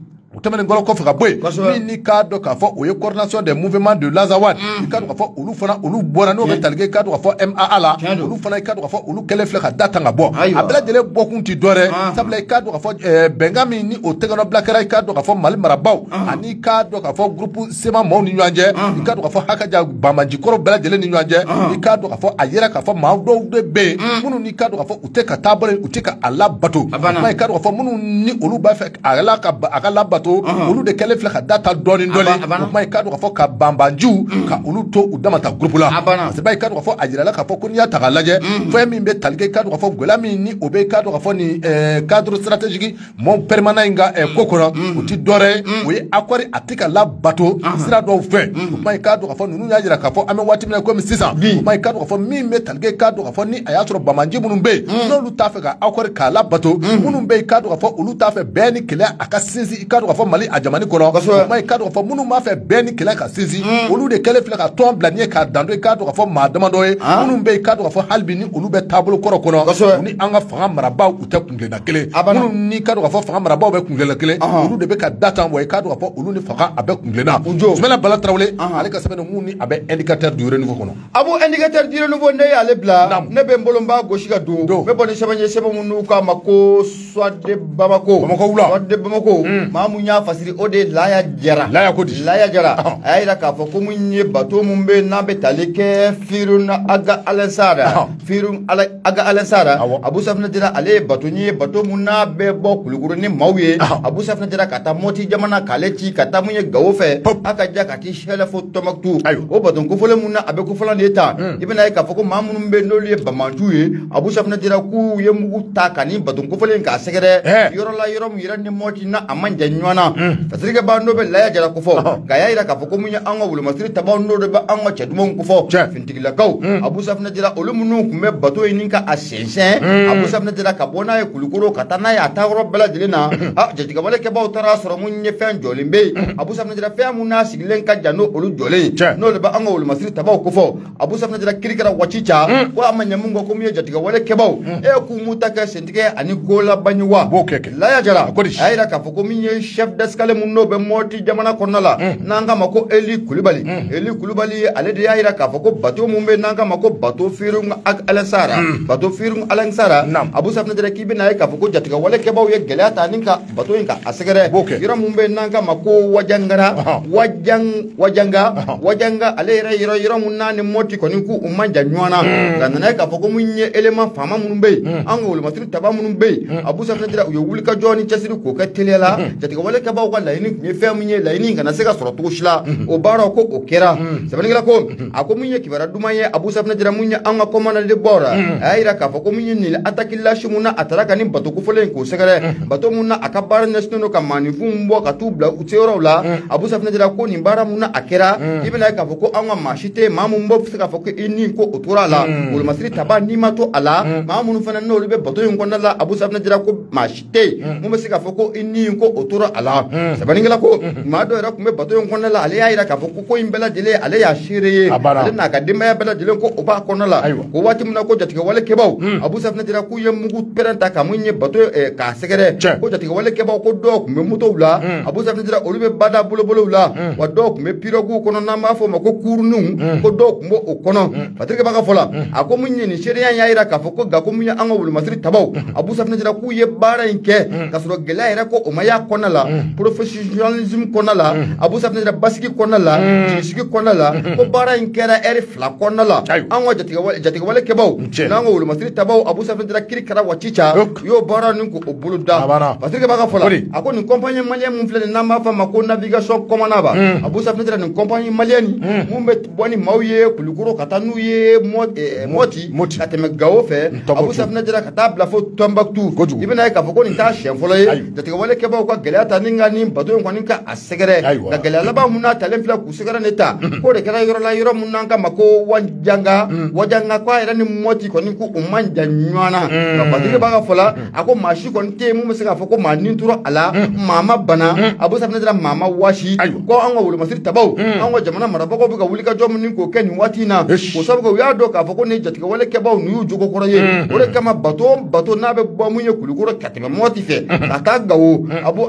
tɛmɛnen gɔlɔ kɔfɛ ka bɔ yen min ni k'a dɔn k'a fɔ o ye coordination des mouvements de l'Azawad i k'a dɔn k'a fɔ olu fana olu bɔra n'o bɛ talige i k'a dɔn k'a fɔ MAA la olu fana i k'a dɔn k'a fɔ olu kɛlen filɛ ka da tan ka bɔ a bɛɛ lajɛlen bɔkun ti dɔ dɛ sabula i k'a dɔn k'a fɔ bɛnkan min ni o tɛgɛnɔbila kɛra i k'a dɔn k'a fɔ Mali marabaw ani k'a dɔn k'a fɔ groupe sema maaw ni ɲɔgɔn cɛ i k'a dɔn k'a fɔ hakaja banbajikɔrɔ bɛɛ lajɛlen ni ɲɔgɔn cɛ i k'a dɔn k'a fɔ a yɛrɛ k'a fɔ maa dɔw de bɛ yen minnu ni k'a dɔn k'a fɔ u tɛ ka taabolo u tɛ ka a labato kuma i k'a dɔn k'a fɔ minnu ni olu b'a fɛ a ka labato olu de kɛlen filɛ ka da ta dɔɔni kuma i k'a dɔn k'a fɔ ka banbanjiw ka olu to u dama ta groupe la parce que i k'a dɔn k'a fɔ a yirala k'a fɔ ko n'i y'a ta k'a lajɛ fɛn min bɛ tali kɛ i k'a dɔn k'a fɔ gɛlɛya min ni o bɛ i k'a dɔn k'a fɔ nin cadre stratégique mon permanent in ka ko kɔnɔ o ti dɔwɛrɛ o ye accord a tɛ ka labato sira dɔw fɛ kuma i k'a dɔn k'a fɔ ninnu y'a yira k'a fɔ an bɛ waati min na komi sisan kuma i k'a dɔn k'a fɔ min bɛ tali kɛ i k'a dɔn k'a fɔ ni a y'a sɔrɔ banbanji minnu bɛ yen n'olu t'a fɛ ka accord k'a labato minnu bɛ yen i k'a dɔn k'a fɔ olu t'a fɛ bɛɛ ni kɛlɛ a ka sinsin i k'a dɔn k'a fɔ Mali a jamana kɔnɔ kuma i k'a dɔn k'a fɔ minnu b'a fɛ bɛɛ ni kɛlɛ ka sinsin olu de kɛlen filɛ ka tɔn bila ni ye k'a dan i k'a dɔn k'a fɔ maa damadɔ ye minnu bɛ yen i k'a dɔn k'a fɔ hali bi ni olu bɛ taabolo kɔrɔ kɔnɔ ni an ka fanga marabaw u tɛ kungilenna kelen minnu ni k'a dɔn k'a fɔ fanga marabaw bɛ kungilenna kelen olu de bɛ ka da tan wa i k'a dɔn k'a fɔ olu ni fanga a bɛ kungilenna Soumaila Bala Tarawele ale ka sɛbɛn mun ni a bɛ indicateur du renouveau kɔnɔ a b'o indicateur du renouveau ne y'ale bila ne bɛ n bolo n b'a gosi ka don n bɛ bɔ ni sɛbɛn ye sɛbɛn minnu k'a ma ko soit de Bamako soit de Bamako maa mun y'a fasiri o de ye Laya Jara Laya Jara a y'a yira k'a fɔ ko mun ye bateau mun bɛ n'a bɛ tali kɛ Firun Aga Alansara Abu Safinɛ Jara ale ye bateau mun n'a bɛ bɔ Kulukoro ni maaw ye Abu Safinɛ Jara ka taa Moti jamana k'ale ci ka taa mun ye Gawo fɛ a ka ja ka t'i sɛlɛ fo Tɔnbɔkutu o bateau kofɔlen mun na a bɛ kofɔlen de ye tan i bɛna ye k'a fɔ ko maa minnu bɛ n'olu ye Bamanju ye Abu Safinɛ Jara k'u ye mugu ta ka ni bateau kofɔlen k'a sɛgɛrɛ yɔrɔ la yɔrɔ min yɛrɛ ni Moti na a man jan ɲɔgɔn na fasirikɛ b'a n'o bɛ Laya Jara kofɔ nka a y'a yira k'a fɔ ko mun ye an ka wolomasiri tabaw n'o de bɛ an ka cɛ dumanw kofɔ fintigilakaw Abu Safinɛ Jara olu minnu tun bɛ bateau in ni ka a sɛnsɛn Abu Safinɛ Jara ka bɔ n'a ye Kulukoro ka taa n'a ye a taa yɔrɔ bɛɛ lajɛlen na jatigɛwalekɛbaw taara sɔrɔ mun ye fɛn jɔlen bɛ yen Abu Safinɛ Jara fɛn mun n'a sigilen ka jan n'olu jɔlen n'o de bɛ an ka wolomasiri tabaw kofɔ Abu Safinɛ Jara kiri kɛra waati ca ko a ma ɲɛ mun kɔ ko mun ye jatigɛwalekɛbaw k'u m'u ta kɛ sentigɛ ani kolabanyi wa Laya Jara a y'a yira k'a fɔ ko min ye chef d'escale mun n'o bɛ Mɔti jamana kɔnɔna la n'an k'a ma ko Eli Kulibali ale de y'a yira k'a fɔ ko bateau mun bɛ n'an k'a ma ko bateau Firun Alansara Abu Safinɛ Jara k'i bɛna ye k'a fɔ ko jatigɛwalekɛbaw ye gɛlɛya ta ni ka bateau in ka a sɛgɛrɛ yɔrɔ mun bɛ n'an k'a ma ko Wajanga ale yɛrɛ yɔrɔ mun n'a ni Mɔti kɔni k'u man jan ɲɔgɔn na nka nana ye k'a fɔ ko mun ye élément faama minnu bɛ yen an ka wolomasiri taba minnu bɛ yen Abu Safinɛ Jara u ye wulikajɔ ni cɛsiri k'o kɛ teliya la jatigɛwalekɛbaw ka laɲini tun ye fɛn min ye laɲini kana se ka sɔrɔ cogo si la o baaraw ko o kɛra sɛbɛnnikɛla ko a ko mun ye kibaruya duman ye Abu Safinɛ Jara mun ye an ka commandant de bord a y'a yira k'a fɔ ko mun ye nin attaque lâche mun na a taara ka ni bateau kofɔlen k'o sɛgɛrɛ bateau mun na a ka baara ɲɛsinnen don ka maaninfinw bɔ ka t'u bila u seyɔrɔw la Abu Safinɛ Jara ko nin baara mun na a kɛra i bɛna ye k'a fɔ ko an ka maa si tɛ maa mun bɛ se k'a fɔ ko i ni ko o tora a la wolomasiri taba n'i ma to a la maa minnu fana n'olu bɛ bateau in kɔnɔna la Abu Safinɛ Jara ko maa si tɛ yen mun bɛ se k'a fɔ ko i ni ko o tora a la sɛbɛnnikɛla ko maa dɔ yɛrɛ tun bɛ bateau in kɔnɔna la ale y'a yira k'a fɔ ko in bɛɛ lajɛlen ale y'a seere ye ale n'a ka denbaya bɛɛ lajɛlen ko o b'a kɔnɔna la ko waati min na ko jatigɛwalekɛbaw Abu Safinɛ Jara k'u ye mugu pɛrɛn ta ka mun ye bateau k'a sɛgɛrɛ ko jatigɛwalekɛbaw ko dɔw tun bɛ motow la Abu Safinɛ Jara olu bɛ bada bolobolow la wa dɔw tun bɛ piroguw kɔnɔ n'an b'a fɔ o ma ko kuruninw ko dɔw tun b'o o kɔnɔ fatirikɛ b'a ka fɔ la a ko mun ye nin seereya y'a yira k'a fɔ ko nka ko mun ye an ka wolomasiri tabaw Abu Safinɛ Jara k'u ye baara in kɛ ka sɔrɔ gɛlɛya yɛrɛ ko o ma y'a kɔnɔna la professionnalisme kɔnɔna la Abu Safinɛ Jara basigi kɔnɔna la jigisigi kɔnɔna la ko baara in kɛra heure 2 kɔnɔna la an ka jatigɛwalekɛbaw n'an ka wolomasiri tabaw Abu Safinɛ Jara kiri kɛra waati ca u y'o baara nin k'o bolo da fatirikɛ b'a ka fɔ la a ko nin compagnie malienne mun filɛ nin n'an b'a fɔ a ma ko navigation commandant Abu Safinɛ Jara nin compagnie malienne mun bɛ bɔ ni maaw ye Kulukoro ka taa n'u ye Mɔti ka tɛmɛ Gawo fɛ Abu Safinɛ Jara ka taa bila fo Tɔnbɔkutu i bɛna ye k'a fɔ ko nin t'a siɲɛ fɔlɔ ye jatigɛwalekɛbaw ka gɛlɛya ta ni ka nin bateau in kɔni ka a sɛgɛrɛ nka gɛlɛya laban mun n'a talen filɛ k'u sɛgɛrɛ ne ta k'o de kɛra yɔrɔ la yɔrɔ mun n'an k'a ma ko Wajanga k'a yɛrɛ ni Mɔti kɔni k'u man jan ɲɔgɔn na nka fatirikɛ b'a ka fɔ la a ko maa si kɔni tɛ yen mun bɛ se k'a fɔ ko maa nin tora a la maa ma bana Abu Safinɛ Jara maa ma wasi ko an ka wolomasiri tabaw an ka jamana marabagaw bɛ ka wulikajɔ min k'o kɛ nin waati in na o sababu u y'a dɔn k'a fɔ ko nin jatigɛwalekɛbaw nin y'u jogo kɔrɔ ye o de kama bateau n'a bɛ bɔ mun ye Kulukoro ka tɛmɛ Mɔti fɛ ka taa Gawo a ka ja fo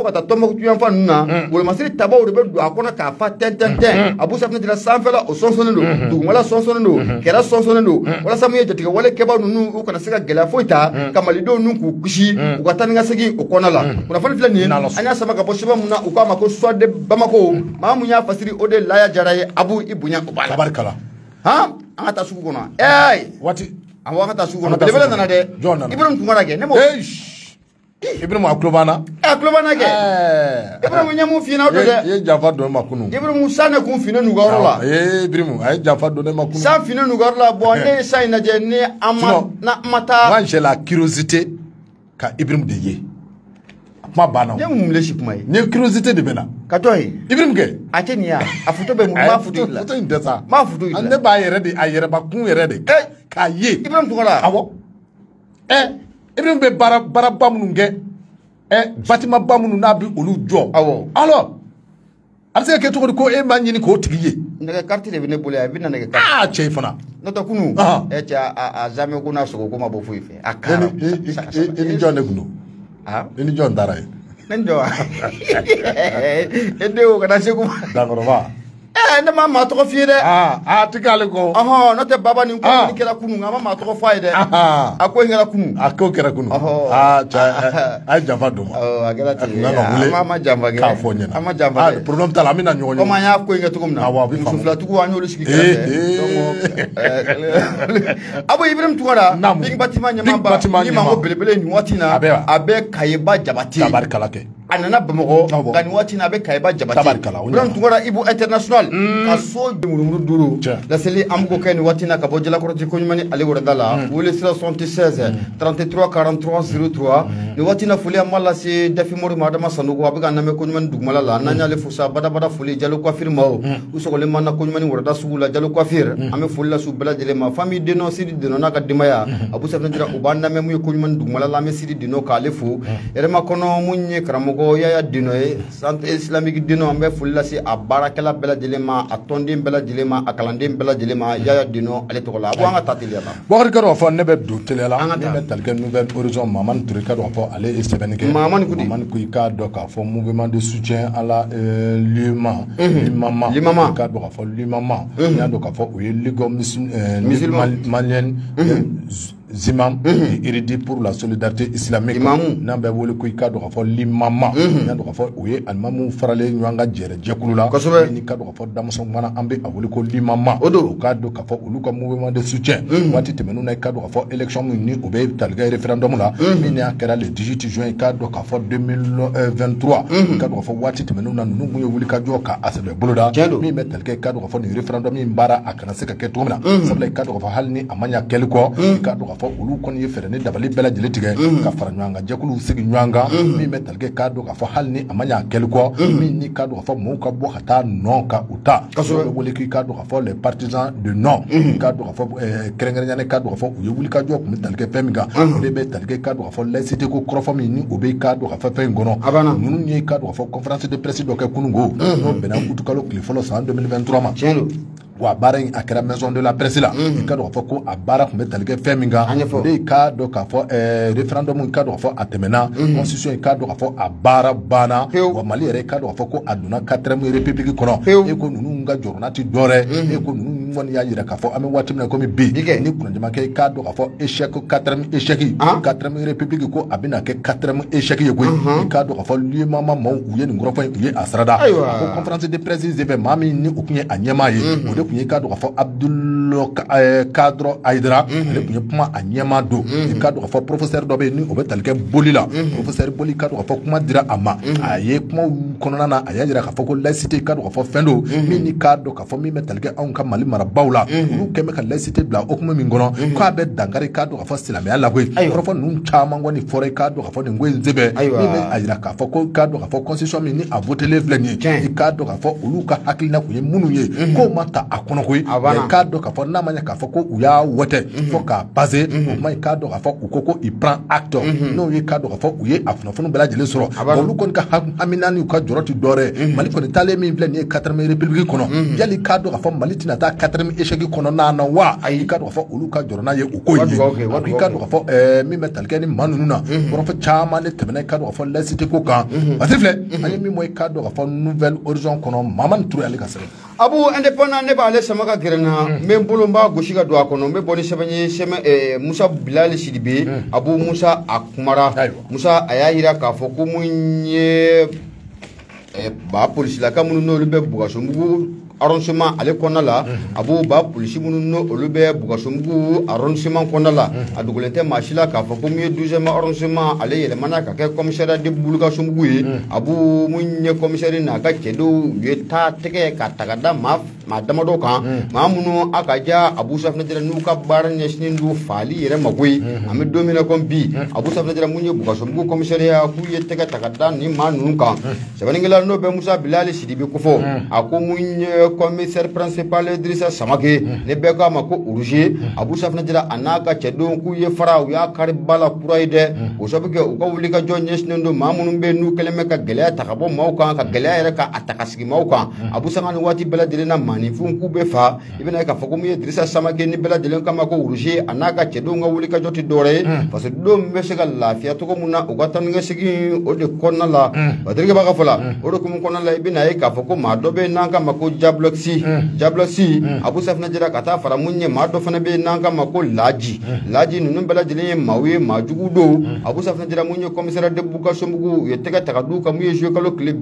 fo ka taa Tɔnbukutu yan fan ninnu na wolomasiri tabaw de bɛ don a kɔnɔ k'a fa tɛntɛntɛn Abu Safinɛ Jara sanfɛla o sɔnsɔnnen don dugumala sɔnsɔnnen don kɛrɛ sɔnsɔnnen don walasa mun ye jatigɛ wale kɛbaaw ninnu u kana se ka gɛlɛya foyi ta ka malidenw nu k'u kisi u ka taa ni ka segin o kɔnɔ la kunnafoni filɛ nin ye an y'a sama ka bɔ sɛbɛn mun na u k'a ma ko soit de Bamako maa mun y'a fasiri o de Laya Jara ye Abu i bonya o b'a la tabarikala han an ka taa sugu kɔnɔ waati an ka taa sugu kɔnɔ belebele nana dɛ Ibrahim Tunkara kɛ ne m'o Ibrahim a tulo b'an na tulo b'an na kɛ Ibrahim ɲɛ mun fina o don dɛ i ye janfa don ne ma kunun Ibrahim san ne kun finen n'u ka yɔrɔ la Ibrahim a ye janfa don ne ma kunun san finen n'u ka yɔrɔ la bon ne ye san in lajɛ ni an ma taa moi j'ai la curiosité ka Ibrahim de ye kuma banna ne mun si kuma ye ni curiosité de bɛ na ka dɔ ye Ibrahim kɛ a tɛ nin ya a photo bɛ mun m'a photo la photo in tɛ sa m'a photo la ne b'a yɛrɛ de a yɛrɛbakun yɛrɛ de k'a ye Ibrahim Tunkara awɔ Ibrahim bɛ baaraba minnu kɛ bâtiment ba minnu n'a bɛ olu jɔ awɔ alors a bɛ se ka kɛ cogo di ko e m'a ɲini k'o tigi ye nɛgɛ carte de bɛ ne bolo yan a bɛ na nɛgɛ carte cɛ fana n'o tɛ kunun cɛ a zamɛ ko n'a sogo ko ma bɔ foyi fɛ a kaara i ni jɔn de tun don i ni jɔn taara ye ne ni jɔn wa e den o kana segu dakɔrɔba ne ma maa tɔgɔ f'i ye dɛ a tɛ k'ale kɔ n'o tɛ baba nin ko nin kɛra kunun nka a ma maa tɔgɔ f'a ye dɛ a ko in kɛra kunun a ko kɛra kunun cɛ a ye janfa don ma a kɛra ten a ma janfa kɛ k'a fɔ ɲɛna a ma janfa kɛ problème t'a la an bɛna ɲɔgɔn ye komi an y'a ko in kɛ cogo min na muso filatigiw an y'olu sigi kɛrɛfɛ Abu Ibrahim Tunkara Big Bâtiment ɲɛmaaba ni ma ko belebele nin waati in na a bɛ Kayeba Jabate tabarikala kɛ a nana Bamakɔ nka nin waati in na a bɛ Kayeba Jabate Ibrahim Tunkara Ibu International ka so murumuru 5 laseli an b'o kɛ nin waati in na ka bɔ Jalakɔrɔji Koɲumani ale wɔrɔda la wele sira 76 33 43 03 nin waati in na foli an b'a lase Dafi Mori ma Adama Sanogo a bɛ ka lamɛn Koɲumani dugumala la n'an y'ale fo sa badabada foli Jalo Coiffure ma o u sɔgɔlen b'an na Koɲumani wɔrɔda sugu la Jalo Coiffure an bɛ foli lase u bɛɛ lajɛlen ma famille Deno Sidi Deno n'a ka denbaya Abu Safinɛ Jara u b'an lamɛn mun ye Koɲumani dugumala la an bɛ Sidi Deno k'ale fo Yɛrɛma kɔnɔ mun ye karamɔgɔ Yaya Deno ye centre islamique Deno an bɛ foli lase a baarakɛla bɛɛ lajɛlen ma a tɔnden bɛɛ lajɛlen ma a kalanden bɛɛ lajɛlen ma Yaya Deno ale tɔgɔ la a ko an ka taa teliya la Bakari ka dɔn fɔ ne bɛ don teliya la ne bɛ tali kɛ Nouvelle Horizon Mamani Touré ka dɔn fɔ ale ye sɛbɛnni kɛ Mamani Kudi k'a dɔn k'a fɔ mouvement de soutien à la Limama k'a dɔn k'a fɔ Limama n y'a dɔn k'a fɔ o ye Ligue malienne Zimam érudit pour la solidarité islamique n'an bɛ wele ko i k'a dɔn k'a fɔ Limama n y'a dɔn k'a fɔ o ye alimamu faralen ɲɔgɔn ka jɛkulu la ni k'a dɔn k'a fɔ Damuson kumana an bɛ a wele ko Limama o k'a dɔn k'a fɔ olu ka mouvement de soutien waati tɛmɛnenw na i k'a dɔn k'a fɔ élection min ni o bɛ tali kɛ référendum la min y'a kɛra le 18 juin i k'a dɔn k'a fɔ 2023 i k'a dɔn k'a fɔ waati tɛmɛnenw na ninnu kun ye wuli ka jɔ k'a sɛbɛn boloda min bɛ tali kɛ i k'a dɔn k'a fɔ nin référendum in baara a kana se ka kɛ cogo min na sabula i k'a dɔn k'a fɔ hali ni a ma ɲɛ kɛli kɔ i k'a dɔn k'a fɔ olu kɔni ye fɛɛrɛ ni dabali bɛɛ lajɛlen tigɛ ka fara ɲɔgɔn kan jɛkuluw sigi ɲɔgɔn kan min bɛ tali kɛ k'a dɔn k'a fɔ hali ni a ma ɲɛ kɛli kɔ min ni k'a dɔn k'a fɔ mɔgɔw ka bɔ ka taa nɔ ka u ta bɛ wele k'i k'a dɔn k'a fɔ les partisans de non k'a dɔn k'a fɔ kɛrɛnkɛrɛnnen k'a dɔn k'a fɔ u ye wuli ka jɔ kun bɛ tali kɛ fɛn min kan o de bɛ tali kɛ k'a dɔn k'a fɔ laïcité ko kɔrɔfɔ min ni o bɛ k'a dɔn k'a fɔ fɛn in kɔnɔ ninnu ye k'a dɔn k'a fɔ conférence de presse dɔ kɛ kununko n'o bɛnna utukalo tile fɔlɔ san 2023 ma wa baara in a kɛra maison de la presse la i ka dɔn k'a fɔ ko a baara tun bɛ tali kɛ fɛn min kan o de k'a dɔn k'a fɔ référendum i ka dɔn k'a fɔ a tɛmɛna constitution i k'a dɔn k'a fɔ a baara banna wa Mali yɛrɛ i k'a dɔn k'a fɔ ko a donna 4ème république kɔnɔ e ko ninnu ka jɔrɔna tɛ dɔwɛrɛ e ko ninnu kɔni y'a jira k'a fɔ an bɛ waati min na komi bi ni kunnadiyamakɛ i k'a dɔn k'a fɔ échec 4ème échec 4ème république ko a bɛna kɛ 4ème échec ye koyi i k'a dɔn k'a fɔ Limama maaw u ye nin kɔrɔfɔ in u ye a sarada a ko conférence de presse senfɛ maa min ni o tun ye a ɲɛmaa ye o de tun ye k'a dɔn k'a fɔ Abdul Kadro Aïdara ale tun ye kuma a ɲɛmaa don i k'a dɔn k'a fɔ professeur dɔ bɛ yen ni o bɛ tali kɛ boli la professeur Boli k'a dɔn k'a fɔ kuma dira a ma a ye kumaw kɔnɔna na a y'a jira k'a fɔ ko laïcité k'a dɔn k'a fɔ fɛn don min ni k'a dɔn k'a fɔ min bɛ tali kɛ anw ka Mali marabaaw la olu kɛn bɛ ka laïcité bila hukumu min kɔnɔ k'a bɛ dankari k'a dɔn k'a fɔ silamɛya la koyi kɔrɔfɔ ninnu caman kɔni fɔra i k'a dɔn k'a fɔ nin ko in sɛbɛn min bɛ a jira k'a fɔ ko k'a dɔn k'a fɔ constitution min ni a votelen filɛ nin ye i k'a dɔn k'a fɔ olu ka hakilina kun ye minnu ye k'o ma ta a kɔnɔ koyi k'a dɔn k'a fɔ n'a ma ɲɛ k'a fɔ ko u y'a wɔtɛ fo k'a base o kuma k'a dɔn k'a fɔ u ko il prend acte n'o ye k'a dɔn k'a fɔ u ye a kunnafoni bɛɛ lajɛlen sɔrɔ olu kɔni ka hamina ni u ka jɔrɔ tɛ dɔwɛrɛ Mali kɔni taalen min filɛ nin ye 4ème république kɔnɔ yali k'a dɔn k'a fɔ Mali tɛna taa quatrième échec kɔnɔna na wa i ka dɔn k'a fɔ olu ka jɔrɔ n'a ye o ko ye i ka dɔn k'a fɔ min bɛ tali kɛ ni maa ninnu na kɔrɔfɔ caman de tɛmɛna i ka dɔn k'a fɔ laïcité ko kan parce que filɛ an ye min mɔ i ka dɔn k'a fɔ nouvelle horizon kɔnɔ Mamani Touré ale ka sɛbɛn Abu indépendant ne b'ale sama ka gɛrɛ n na n bɛ n bolo n b'a gosi ka don a kɔnɔ n bɛ bɔ ni sɛbɛn ye Musa Bilali Sidibe Abu Musa a kumara Musa a y'a jira k'a fɔ ko mun ye ba polisilaka minnu n'olu bɛ Bougassoumbougou arrondissement ale kɔnɔna la Abu ba polisi minnu n'olu bɛ Bougassoumbougou arrondissement kɔnɔna la a dogolen tɛ maa si la k'a fɔ ko mun ye 12e arrondissement ale yɛlɛmana ka kɛ commissariat de Bougassoumbougou ye Abu mun ye commissaire n'a ka cɛdenw ye taa tɛgɛ ka ta ka da maa damadɔ kan maa minnu a ka ja Abu Safinɛ Jara n'u ka baara ɲɛsinnen don faali yɛrɛ ma koyi an bɛ don min na comme bi Abu Safinɛ Jara mun ye Bougassoumbougou commissariat k'u ye tɛgɛ ta ka da nin maa ninnu kan sɛbɛnnikɛla n'o bɛ Musa Bilali Sidibe ko fɔ a ko mun ye commissaire principal Idrissa Samake ne bɛɛ k'a ma ko Uruge Abu Safinɛ Jara a n'a ka cɛdenw k'u ye fara u y'a kari ba la kura ye dɛ o sababu kɛ u ka wuli ka jɔ ɲɛsinnen don maa minnu bɛ yen n'u kɛlen bɛ ka gɛlɛya ta ka bɔ maaw kan ka gɛlɛya yɛrɛ ka a ta ka sigi maaw kan Abu Sanga ni waati bɛɛ lajɛlen na maaninfinw k'u bɛ fa i bɛna ye k'a fɔ ko mun ye Idrissa Samake ni bɛɛ lajɛlen kama ko Uruge a n'a ka cɛdenw ka wuli ka jɔ tɛ dɔwɛrɛ ye parce que don bɛ se ka lafiya cogo min na u ka taa ni ka segin o de kɔnɔna la Batirike b'a ka fɔ la o de kun kɔnɔna la i bɛna ye k'a fɔ ko maa dɔ bɛ yen n'an k'a ma ko Jabloxi Abu Safinɛ Jara ka taa fara mun ye maa dɔ fana bɛ yen n'an k'a ma ko Laji ninnu bɛɛ lajɛlen ye maaw ye maa jugu don Abu Safinɛ Jara mun ye commissaire de Bougassoumbougou u ye tɛgɛ ta ka d'u kan mun ye joué kalo tile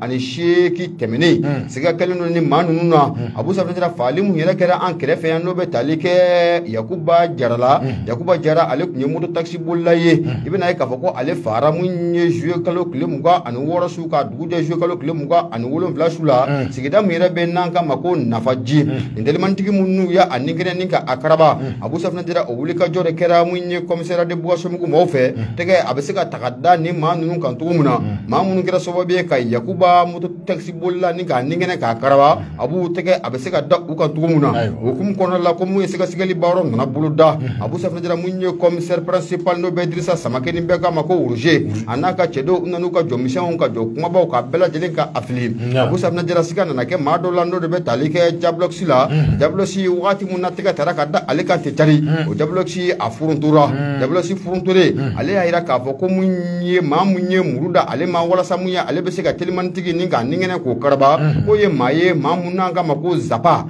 28 tɛmɛnen siga kɛlen don ni maa ninnu na Abu Safinɛ Jara faali mun yɛrɛ kɛra an kɛrɛfɛ yan n'o bɛ tali kɛ Yakuba Jara la Yakuba Jara ale tun ye moto taxi bolila ye i bɛna ye k'a fɔ ko ale fara mun ye joué kalo tile 26 su ka dugu jɛ joué kalo tile 27 su la sigida mun yɛrɛ bɛ n'an k'a ma ko Nafaji nin telimantigi minnu y'a nigɛrɛ ni ka a karaba Abu Safinɛ Jara o wuli ka jɔ de kɛra mun ye commissariat de Bougassoumbougou maaw fɛ tɛgɛ a bɛ se ka ta ka da ni maa ninnu kan cogo min na maa minnu kɛra sababu ye ka Yakuba moto taxi bolila ni k'a nigɛnɛ k'a karaba Abu tɛgɛ a bɛ se ka da u kan cogo min na o hukumu kɔnɔna la ko mun ye sɛgɛsɛgɛli baaraw nana boloda Abu Safinɛ Jara mun ye commissaire principal n'o bɛ Idrissa Samake ni bɛɛ k'a ma ko Uruge a n'a ka cɛdenw nan'u ka jɔnmisɛnw ka jɔ kumabaw ka bɛɛ lajɛlen ka a fili Abu Safinɛ Jara siga nana kɛ maa dɔ la n'o de bɛ tali kɛ Jabloxi la Jabloxi waati mun na tɛgɛ tara ka da ale kan tɛ cari o Jabloxi a furuntura Jabloxi furuntulen ale y'a jira k'a fɔ ko mun ye maa mun ye muru da ale ma walasa mun ye ale bɛ se ka telimantigi ni k'a nigɛnɛ k'o karaba k'o ye maa mun n'an k'a ma ko Zapa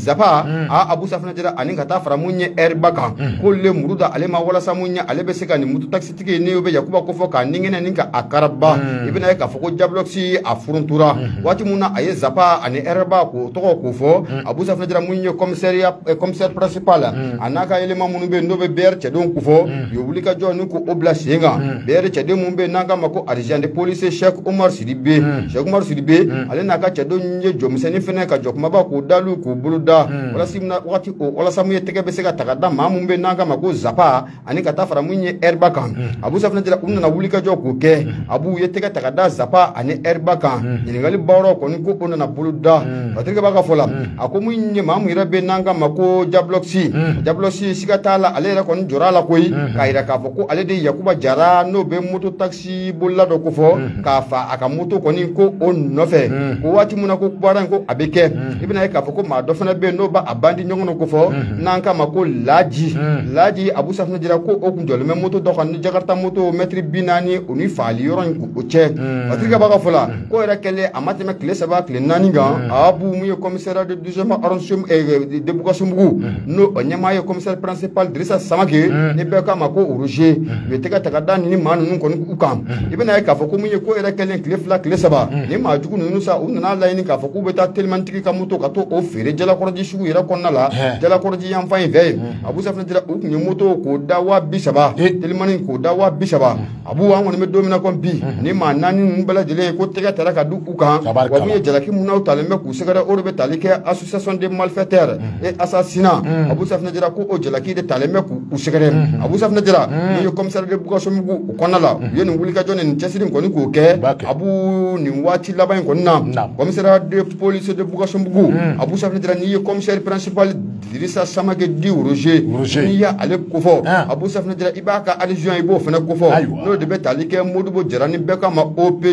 a Abu Safinɛ Jara ani ka taa fara mun ye Airba kan k'olu le muru da ale ma walasa mun ye ale bɛ se ka nin moto taxitigi ni o bɛ Yakuba ko fɔ k'a nigɛnɛ ni ka a karaba i bɛna ye k'a fɔ ko Jabloxi a furuntura waati mun na a ye Zapa ani Airba k'o tɔgɔ k'o fɔ Abu Safinɛ Jara mun ye commissaire principal a n'a ka élément minnu bɛ yen n'o bɛ BR cɛdenw ko fɔ u ye wuli ka jɔ ni ko o bila sen kan BR cɛden mun bɛ yen n'an k'a ma ko adjoint de police Cheikh Oumar Sidibe ale n'a ka cɛdenw ye jɔmisɛnnin fɛnɛ ka jɔ kumaba k'o dalu k'o bolo da walasa mun ye tɛgɛ bɛ se ka ta ka da maa mun bɛ yen n'an k'a ma ko Zapa ani ka taa fara mun ye Airba kan Abu Safinɛ Jara u nana wuli ka jɔ k'o kɛ Abu ye tɛgɛ ta ka da Zapa ani Airba kan ɲininkali baaraw kɔni ko o nana bolo da Batirike b'a ka fɔ la a ko mun ye maa mun yɛrɛ bɛ n'an k'a ma ko Jabloxi siga t'a la ale yɛrɛ kɔni jɔr'a la koyi k'a jira k'a fɔ ko ale de Yakuba Jara n'o bɛ moto taxi bolila dɔ ko fɔ k'a fa a ka moto kɔni ko o nɔfɛ ko waati mun na ko baara in ko a bɛ kɛ i bɛna ye k'a fɔ ko maa dɔ fana bɛ yen n'o b'a bandi ɲɔgɔn na ko fɔ n'an k'a ma ko Laji Abu Safinɛ Jara ko o kun jɔlen bɛ moto dɔ kan ni Jakarta moto mètre 40 o ni faali yɔrɔ in o cɛ Batirike b'a ka fɔ la ko yɛrɛ kɛlen a ma tɛmɛ tile 3 tile 4 kan Abu mun ye commissaire de 12e arrondissement de Bougassoumbougou n'o ɲɛmaa ye commissaire principal Idrissa Samake ni bɛɛ k'a ma ko Uruge u ye tɛgɛ ta ka da ni maa ninnu kɔni u kan i bɛna ye k'a fɔ ko mun ye ko yɛrɛ kɛlen tile 2 tile 3 ni maa jugu ninnu sa u nana laɲini k'a fɔ k'u bɛ taa telimantigi ka moto ka to o feere Jalakɔrɔji sugu yɛrɛ kɔnɔna la Jalakɔrɔji yanfan in fɛ Abu Safinɛ Jara u tun ye moto k'o da 30,000 telimani k'o da 30,000 Abu an kɔni bɛ don min na ko bi ni maa 4 ninnu bɛɛ lajɛlen ye ko tɛgɛ tara ka di u kan wa mun ye jalaki mun n'aw talen bɛ k'u sɛgɛrɛ o de bɛ tali kɛ association des malfaiteurs et assassinats Abu Safinɛ Jara ko o jalaki de talen bɛ k'u sɛgɛrɛ Abu Safinɛ Jara mun ye commissaire de Bougassoumbougou o kɔnɔna la u ye nin wuli ka jɔ nin cɛsiri kɔni k'o kɛ Abu nin waati laban in kɔni na commissariat de police de Bougassoumbougou Abu Safinɛ Jara n'i ye commissaire principal Idrissa Samake di Roger n'i y'a ale kofɔ Abu Safinɛ Jara i b'a ka adhésion i b'o fana kofɔ n'o de bɛ tali kɛ Modibo Jara ni bɛɛ k'a ma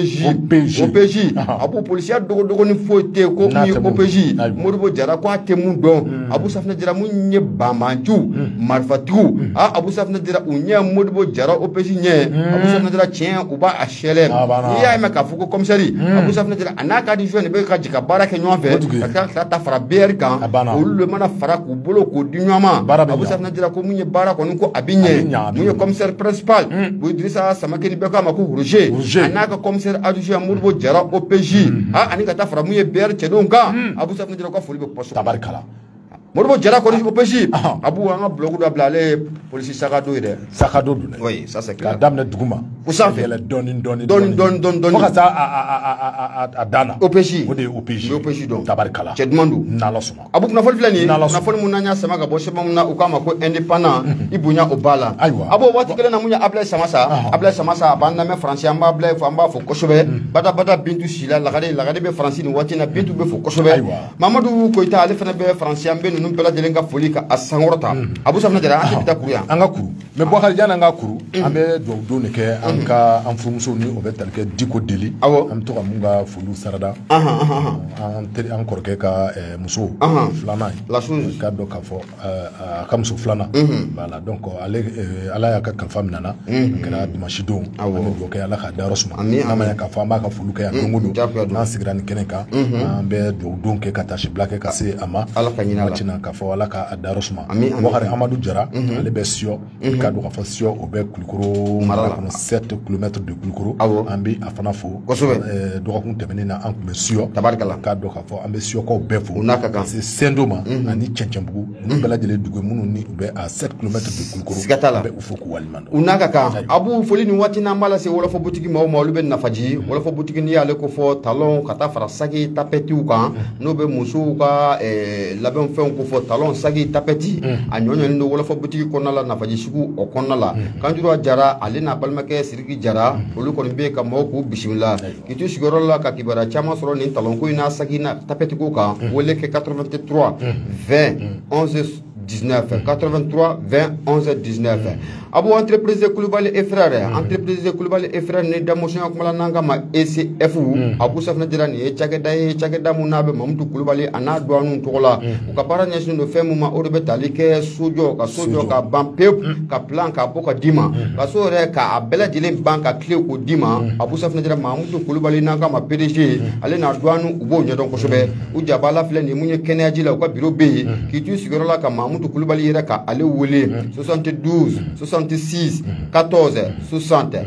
OPJ Abu polisiya dogo ni foyi tɛ ko min ye OPJ Modibo Jara ko a tɛ mun dɔn Abu Safinɛ Jara mun ye banbaanciw marifatigiw Abu Safinɛ Jara u ɲɛ Modibo Jara OPJ ɲɛ Abu Safinɛ Jara tiɲɛ u b'a sɛlɛ n'i y'a mɛn k'a fɔ ko commissaire Abu Safinɛ Jara a n'a ka adhésion de bɛ ka jɛ ka baara kɛ ɲɔgɔn fɛ ka ta fara BR kan olu de mana fara k'u bolo k'o di ɲɔgɔn ma Abu Safinɛ Jara ko mun ye baara kɔni ko a bɛ ɲɛ mun ye commissaire principal o Idrissa Samake ni bɛɛ k'a ma ko Roger a n'a ka commissaire adjoint Modibo Jara OPJ ani ka taa fara mun ye BR cɛdenw kan Abu Safinɛ Jara ka foli bɛ poste tabarikala Modibo Jara kɔni OPJ Abu an ka bloc dɔ bila ale ye police Sakado ye dɛ Sakado don dɛ oui ça c'est clair ka daminɛ duguma ko sanfɛ yɛlɛ dɔɔni fo ka taa a dan na OPJ o de ye OPJ don tabarikala cɛ duman don n'Ala sɔnna Abu kunnafoni filɛ nin ye kunnafoni mun n'an y'a sama ka bɔ sɛbɛn mun na u k'a ma ko indépendant i bonya o b'a la Abu waati kelen na mun ye Ablaye Samassa a b'an lamɛn Faransi an b'a Ablaye fo an b'a fɔ kosɛbɛ Bada Bintu Sila lagare bɛ Faransi nin waati na Bintu bɛ fo kosɛbɛ Mamadu Koyita ale fana bɛ Faransi an bɛ ninnu bɛɛ lajɛlen ka foli ka a sankɔrɔta Abu Safinɛ Jara an tɛ taa kuru yan an ka kuru mais Boubacar Diagne an ka kuru an bɛ dugawu don de kɛ an furumusow ni o bɛ tali kɛ Diko Deli an bɛ to ka mun ka foliw sarada an kɔrɔkɛ ka muso filanan ye k'a dɔn k'a fɔ a ka muso filanan voilà donc Ala y'a ka kalifa minɛ na kɛra dimanche don an bɛ dugawu kɛ Ala k'a dayɔrɔ suma n'a ma ɲɛ k'a fɔ an b'a ka foliw kɛ yan don o don n'an sigira nin kɛnɛ kan an bɛ dugawu don kɛ ka tasi bila kɛ ka se a ma k'a fɔ Ala k'a dayɔrɔ suma Boubacar Amadou Jara ale bɛ Siɔ k'a dɔn k'a fɔ Siɔ o bɛ Kulikoro mara kɔnɔ 7 km de Kulikoro an bɛ a fana fo dɔgɔkun tɛmɛnen na an tun bɛ Siɔ k'a dɔn k'a fɔ an bɛ Siɔkaw bɛɛ fo ka se Sendo ma ani Cɛncɛnbugu ninnu bɛɛ lajɛlen dugu minnu ni u bɛ à 7 km de Kulikoro an bɛ u fo k'u waleɲuman dɔn u n'a ka kan Abu foli nin waati n'an b'a lase Wɔlɔfɔ butigi maaw ma olu bɛ nafaji Wɔlɔfɔ butigi n'i y'ale ko fɔ talon ka taa fara sagi tapetiw kan n'o bɛ musow ka labɛnfɛnw ko fɔ talon sagi tapeti a ɲɔɲɔlen don Wɔlɔfɔ butigi kɔnɔna la nafaji sugu o kɔnɔna la Kanjura Jara ale n'a balimakɛ Siriki Jara olu kɔni bɛ ka mɔgɔw k'u bisimila k'i to sigiyɔrɔ la ka kibaruya caman sɔrɔ nin talon ko in n'a sagi na tapetiko kan wele kɛ 83 20 11 19 83 20 11 19 Abu entreprise Kulibali et frères entreprise Kulibali et frères ni damotion kumala nanga ma ECF Abu Safinɛ Jara ni ye cakɛda mun n'a bɛ Mamutu Kulibali a n'a douaniw tɔgɔ la u ka baara ɲɛsinnen don fɛn mun ma o de bɛ tali kɛ sojɔ ka ban pewu ka plan k'a bɔ ka d'i ma ka so yɛrɛ k'a bɛɛ lajɛlen ban ka tile k'o d'i ma Abu Safinɛ Jara Mamutu Kulibali n'an ka ma PDG ale n'a douaniw u b'o ɲɛdɔn kosɛbɛ u jabala filɛ nin mun ye kɛnɛyaji la u ka bureau bɛ yen k'i to sigiyɔrɔ la ka Mamutu Kulibali yɛrɛ ka ale wele 72 66 14 60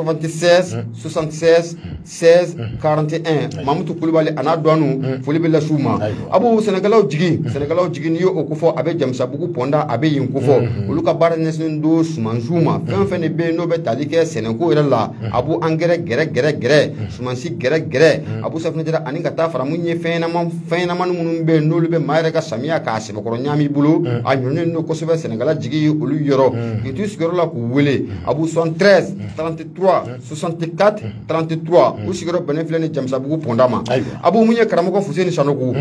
96 76 16 41 Mamutu Kulibali a n'a douaniw foli bɛ lase u ma Abu Sɛnɛkɛlaw jigi n'i y'o ko fɔ a bɛ Jamisabugu Pɔnda a bɛ yen ko fɔ olu ka baara ɲɛsinnen don sumansiw ma fɛn fɛn de bɛ yen n'o bɛ tali kɛ sɛnɛko yɛrɛ la Abu angɛrɛ gɛrɛ sumansi gɛrɛ Abu Safinɛ Jara ani ka taa fara mun ye fɛn ɲɛnamani minnu bɛ yen n'olu bɛ maa yɛrɛ ka samiya k'a sɛbɛkɔrɔ ɲaami bolo a ɲɔɲɔlen don kosɛbɛ Sɛnɛkɛla jigi olu yɔrɔ k'i to sigiyɔrɔ la k'u wele Abu 73 33 64 33 u sigiyɔrɔ bɛnnen filɛ ni Jamisabugu Pɔnda ma Abu mun ye karamɔgɔ Fuseni Sanogo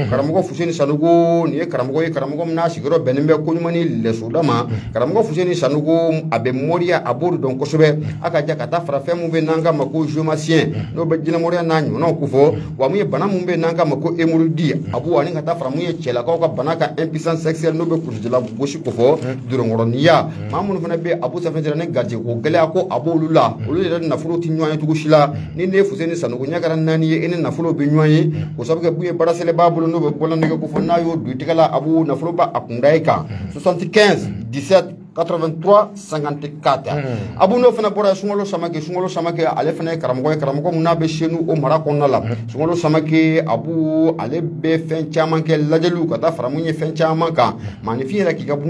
nin ye karamɔgɔ ye karamɔgɔ min n'a sigiyɔrɔ bɛnnen bɛ Koɲumani Lɛsoda ma karamɔgɔ Fuseni Sanogo a bɛ mɔriya a b'o dɔn kosɛbɛ a ka ja ka taa fara fɛn mun bɛ n'an k'a ma ko Jomasiyɛn n'o bɛ jinɛmɔriya n'a ɲɔgɔnnaw ko fɔ wa mun ye bana mun bɛ n'an k'a ma ko hémorroïde Abu ani ka taa fara mun ye cɛlakaw ka bana ka impuissance sexuelle n'o bɛ kulusijala gosi ko fɔ dɔrɔnkɔrɔniya maa minnu fana bɛ Abu Safinɛ Jara ni garijɛgɛ ko gɛlɛya ko a b'olu la olu yɛrɛ nafolo tɛ ɲɔgɔn ye cogo si la ni ne ye Fuseni Sanogo ɲɛ kɛra 4 ye e ni nafolo bɛ ɲɔgɔn ye o sabu kɛ mun ye baarasɛlɛ b'a bolo n'o bɛ bɔlɔn nɛgɛ ko fɔ n'a y'o don i tɛgɛ la Abu nafolo b'a kunda e kan 75 17 83 54 Abu n'o fana bɔra Sunkalo Samake ale fana ye karamɔgɔ mun n'a bɛ Senu o mara kɔnɔna la Sunkalo Samake Abu ale bɛ fɛn caman kɛ lajɛliw ka taa fara mun ye fɛn caman kan maanifin yɛrɛ k'i ka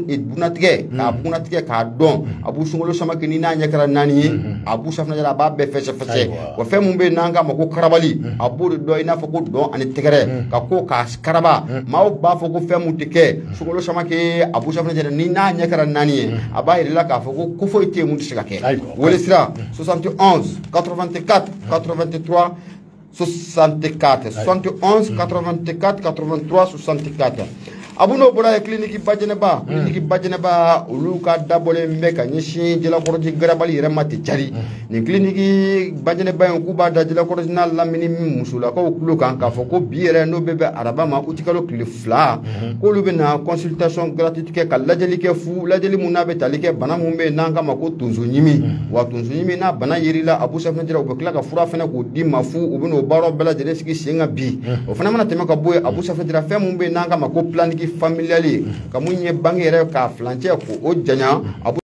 bunatigɛ k'a dɔn Abu Sunkalo Samake ni n'a ɲɛ kɛra 4 ye Abu Safinɛ Jara a b'a bɛɛ fɛsɛ wa fɛn mun bɛ yen n'an k'a ma ko karabali a b'o de dɔn i n'a fɔ ko dɔn ani tɛgɛrɛ ka ko k'a karaba maaw b'a fɔ ko fɛn mun tɛ kɛ Sunkalo Samake Abu Safinɛ Jara ni n'a ɲɛ kɛra 4 ye a b'a yɛrɛ la k'a fɔ ko foyi tɛ yen mun tɛ se ka kɛ wele sira 71 84 83 64 71 84 83 64 abu no bora clinique Bajeneba olu ka dabole mbe ka nyishi jela koroji garabali remati chari ni clinique Bajeneba en kuba da jela koroji na lamini musula ko kulu kan ka foko biere no bebe araba ma utikalo klifla ko lu be na consultation gratuite ke ka lajeli ke fu lajeli munabe talike bana mumbe nanga mako tunzu nyimi wa tunzu nyimi na bana yirila abu safna jira ubekla ka fura fena ko di mafu ubino baro bela jele sigi singa bi o fana mana tema ka boye abu safna jira fe mumbe nanga mako planiki familiali kamunye bangere ka flanche ko o janya abu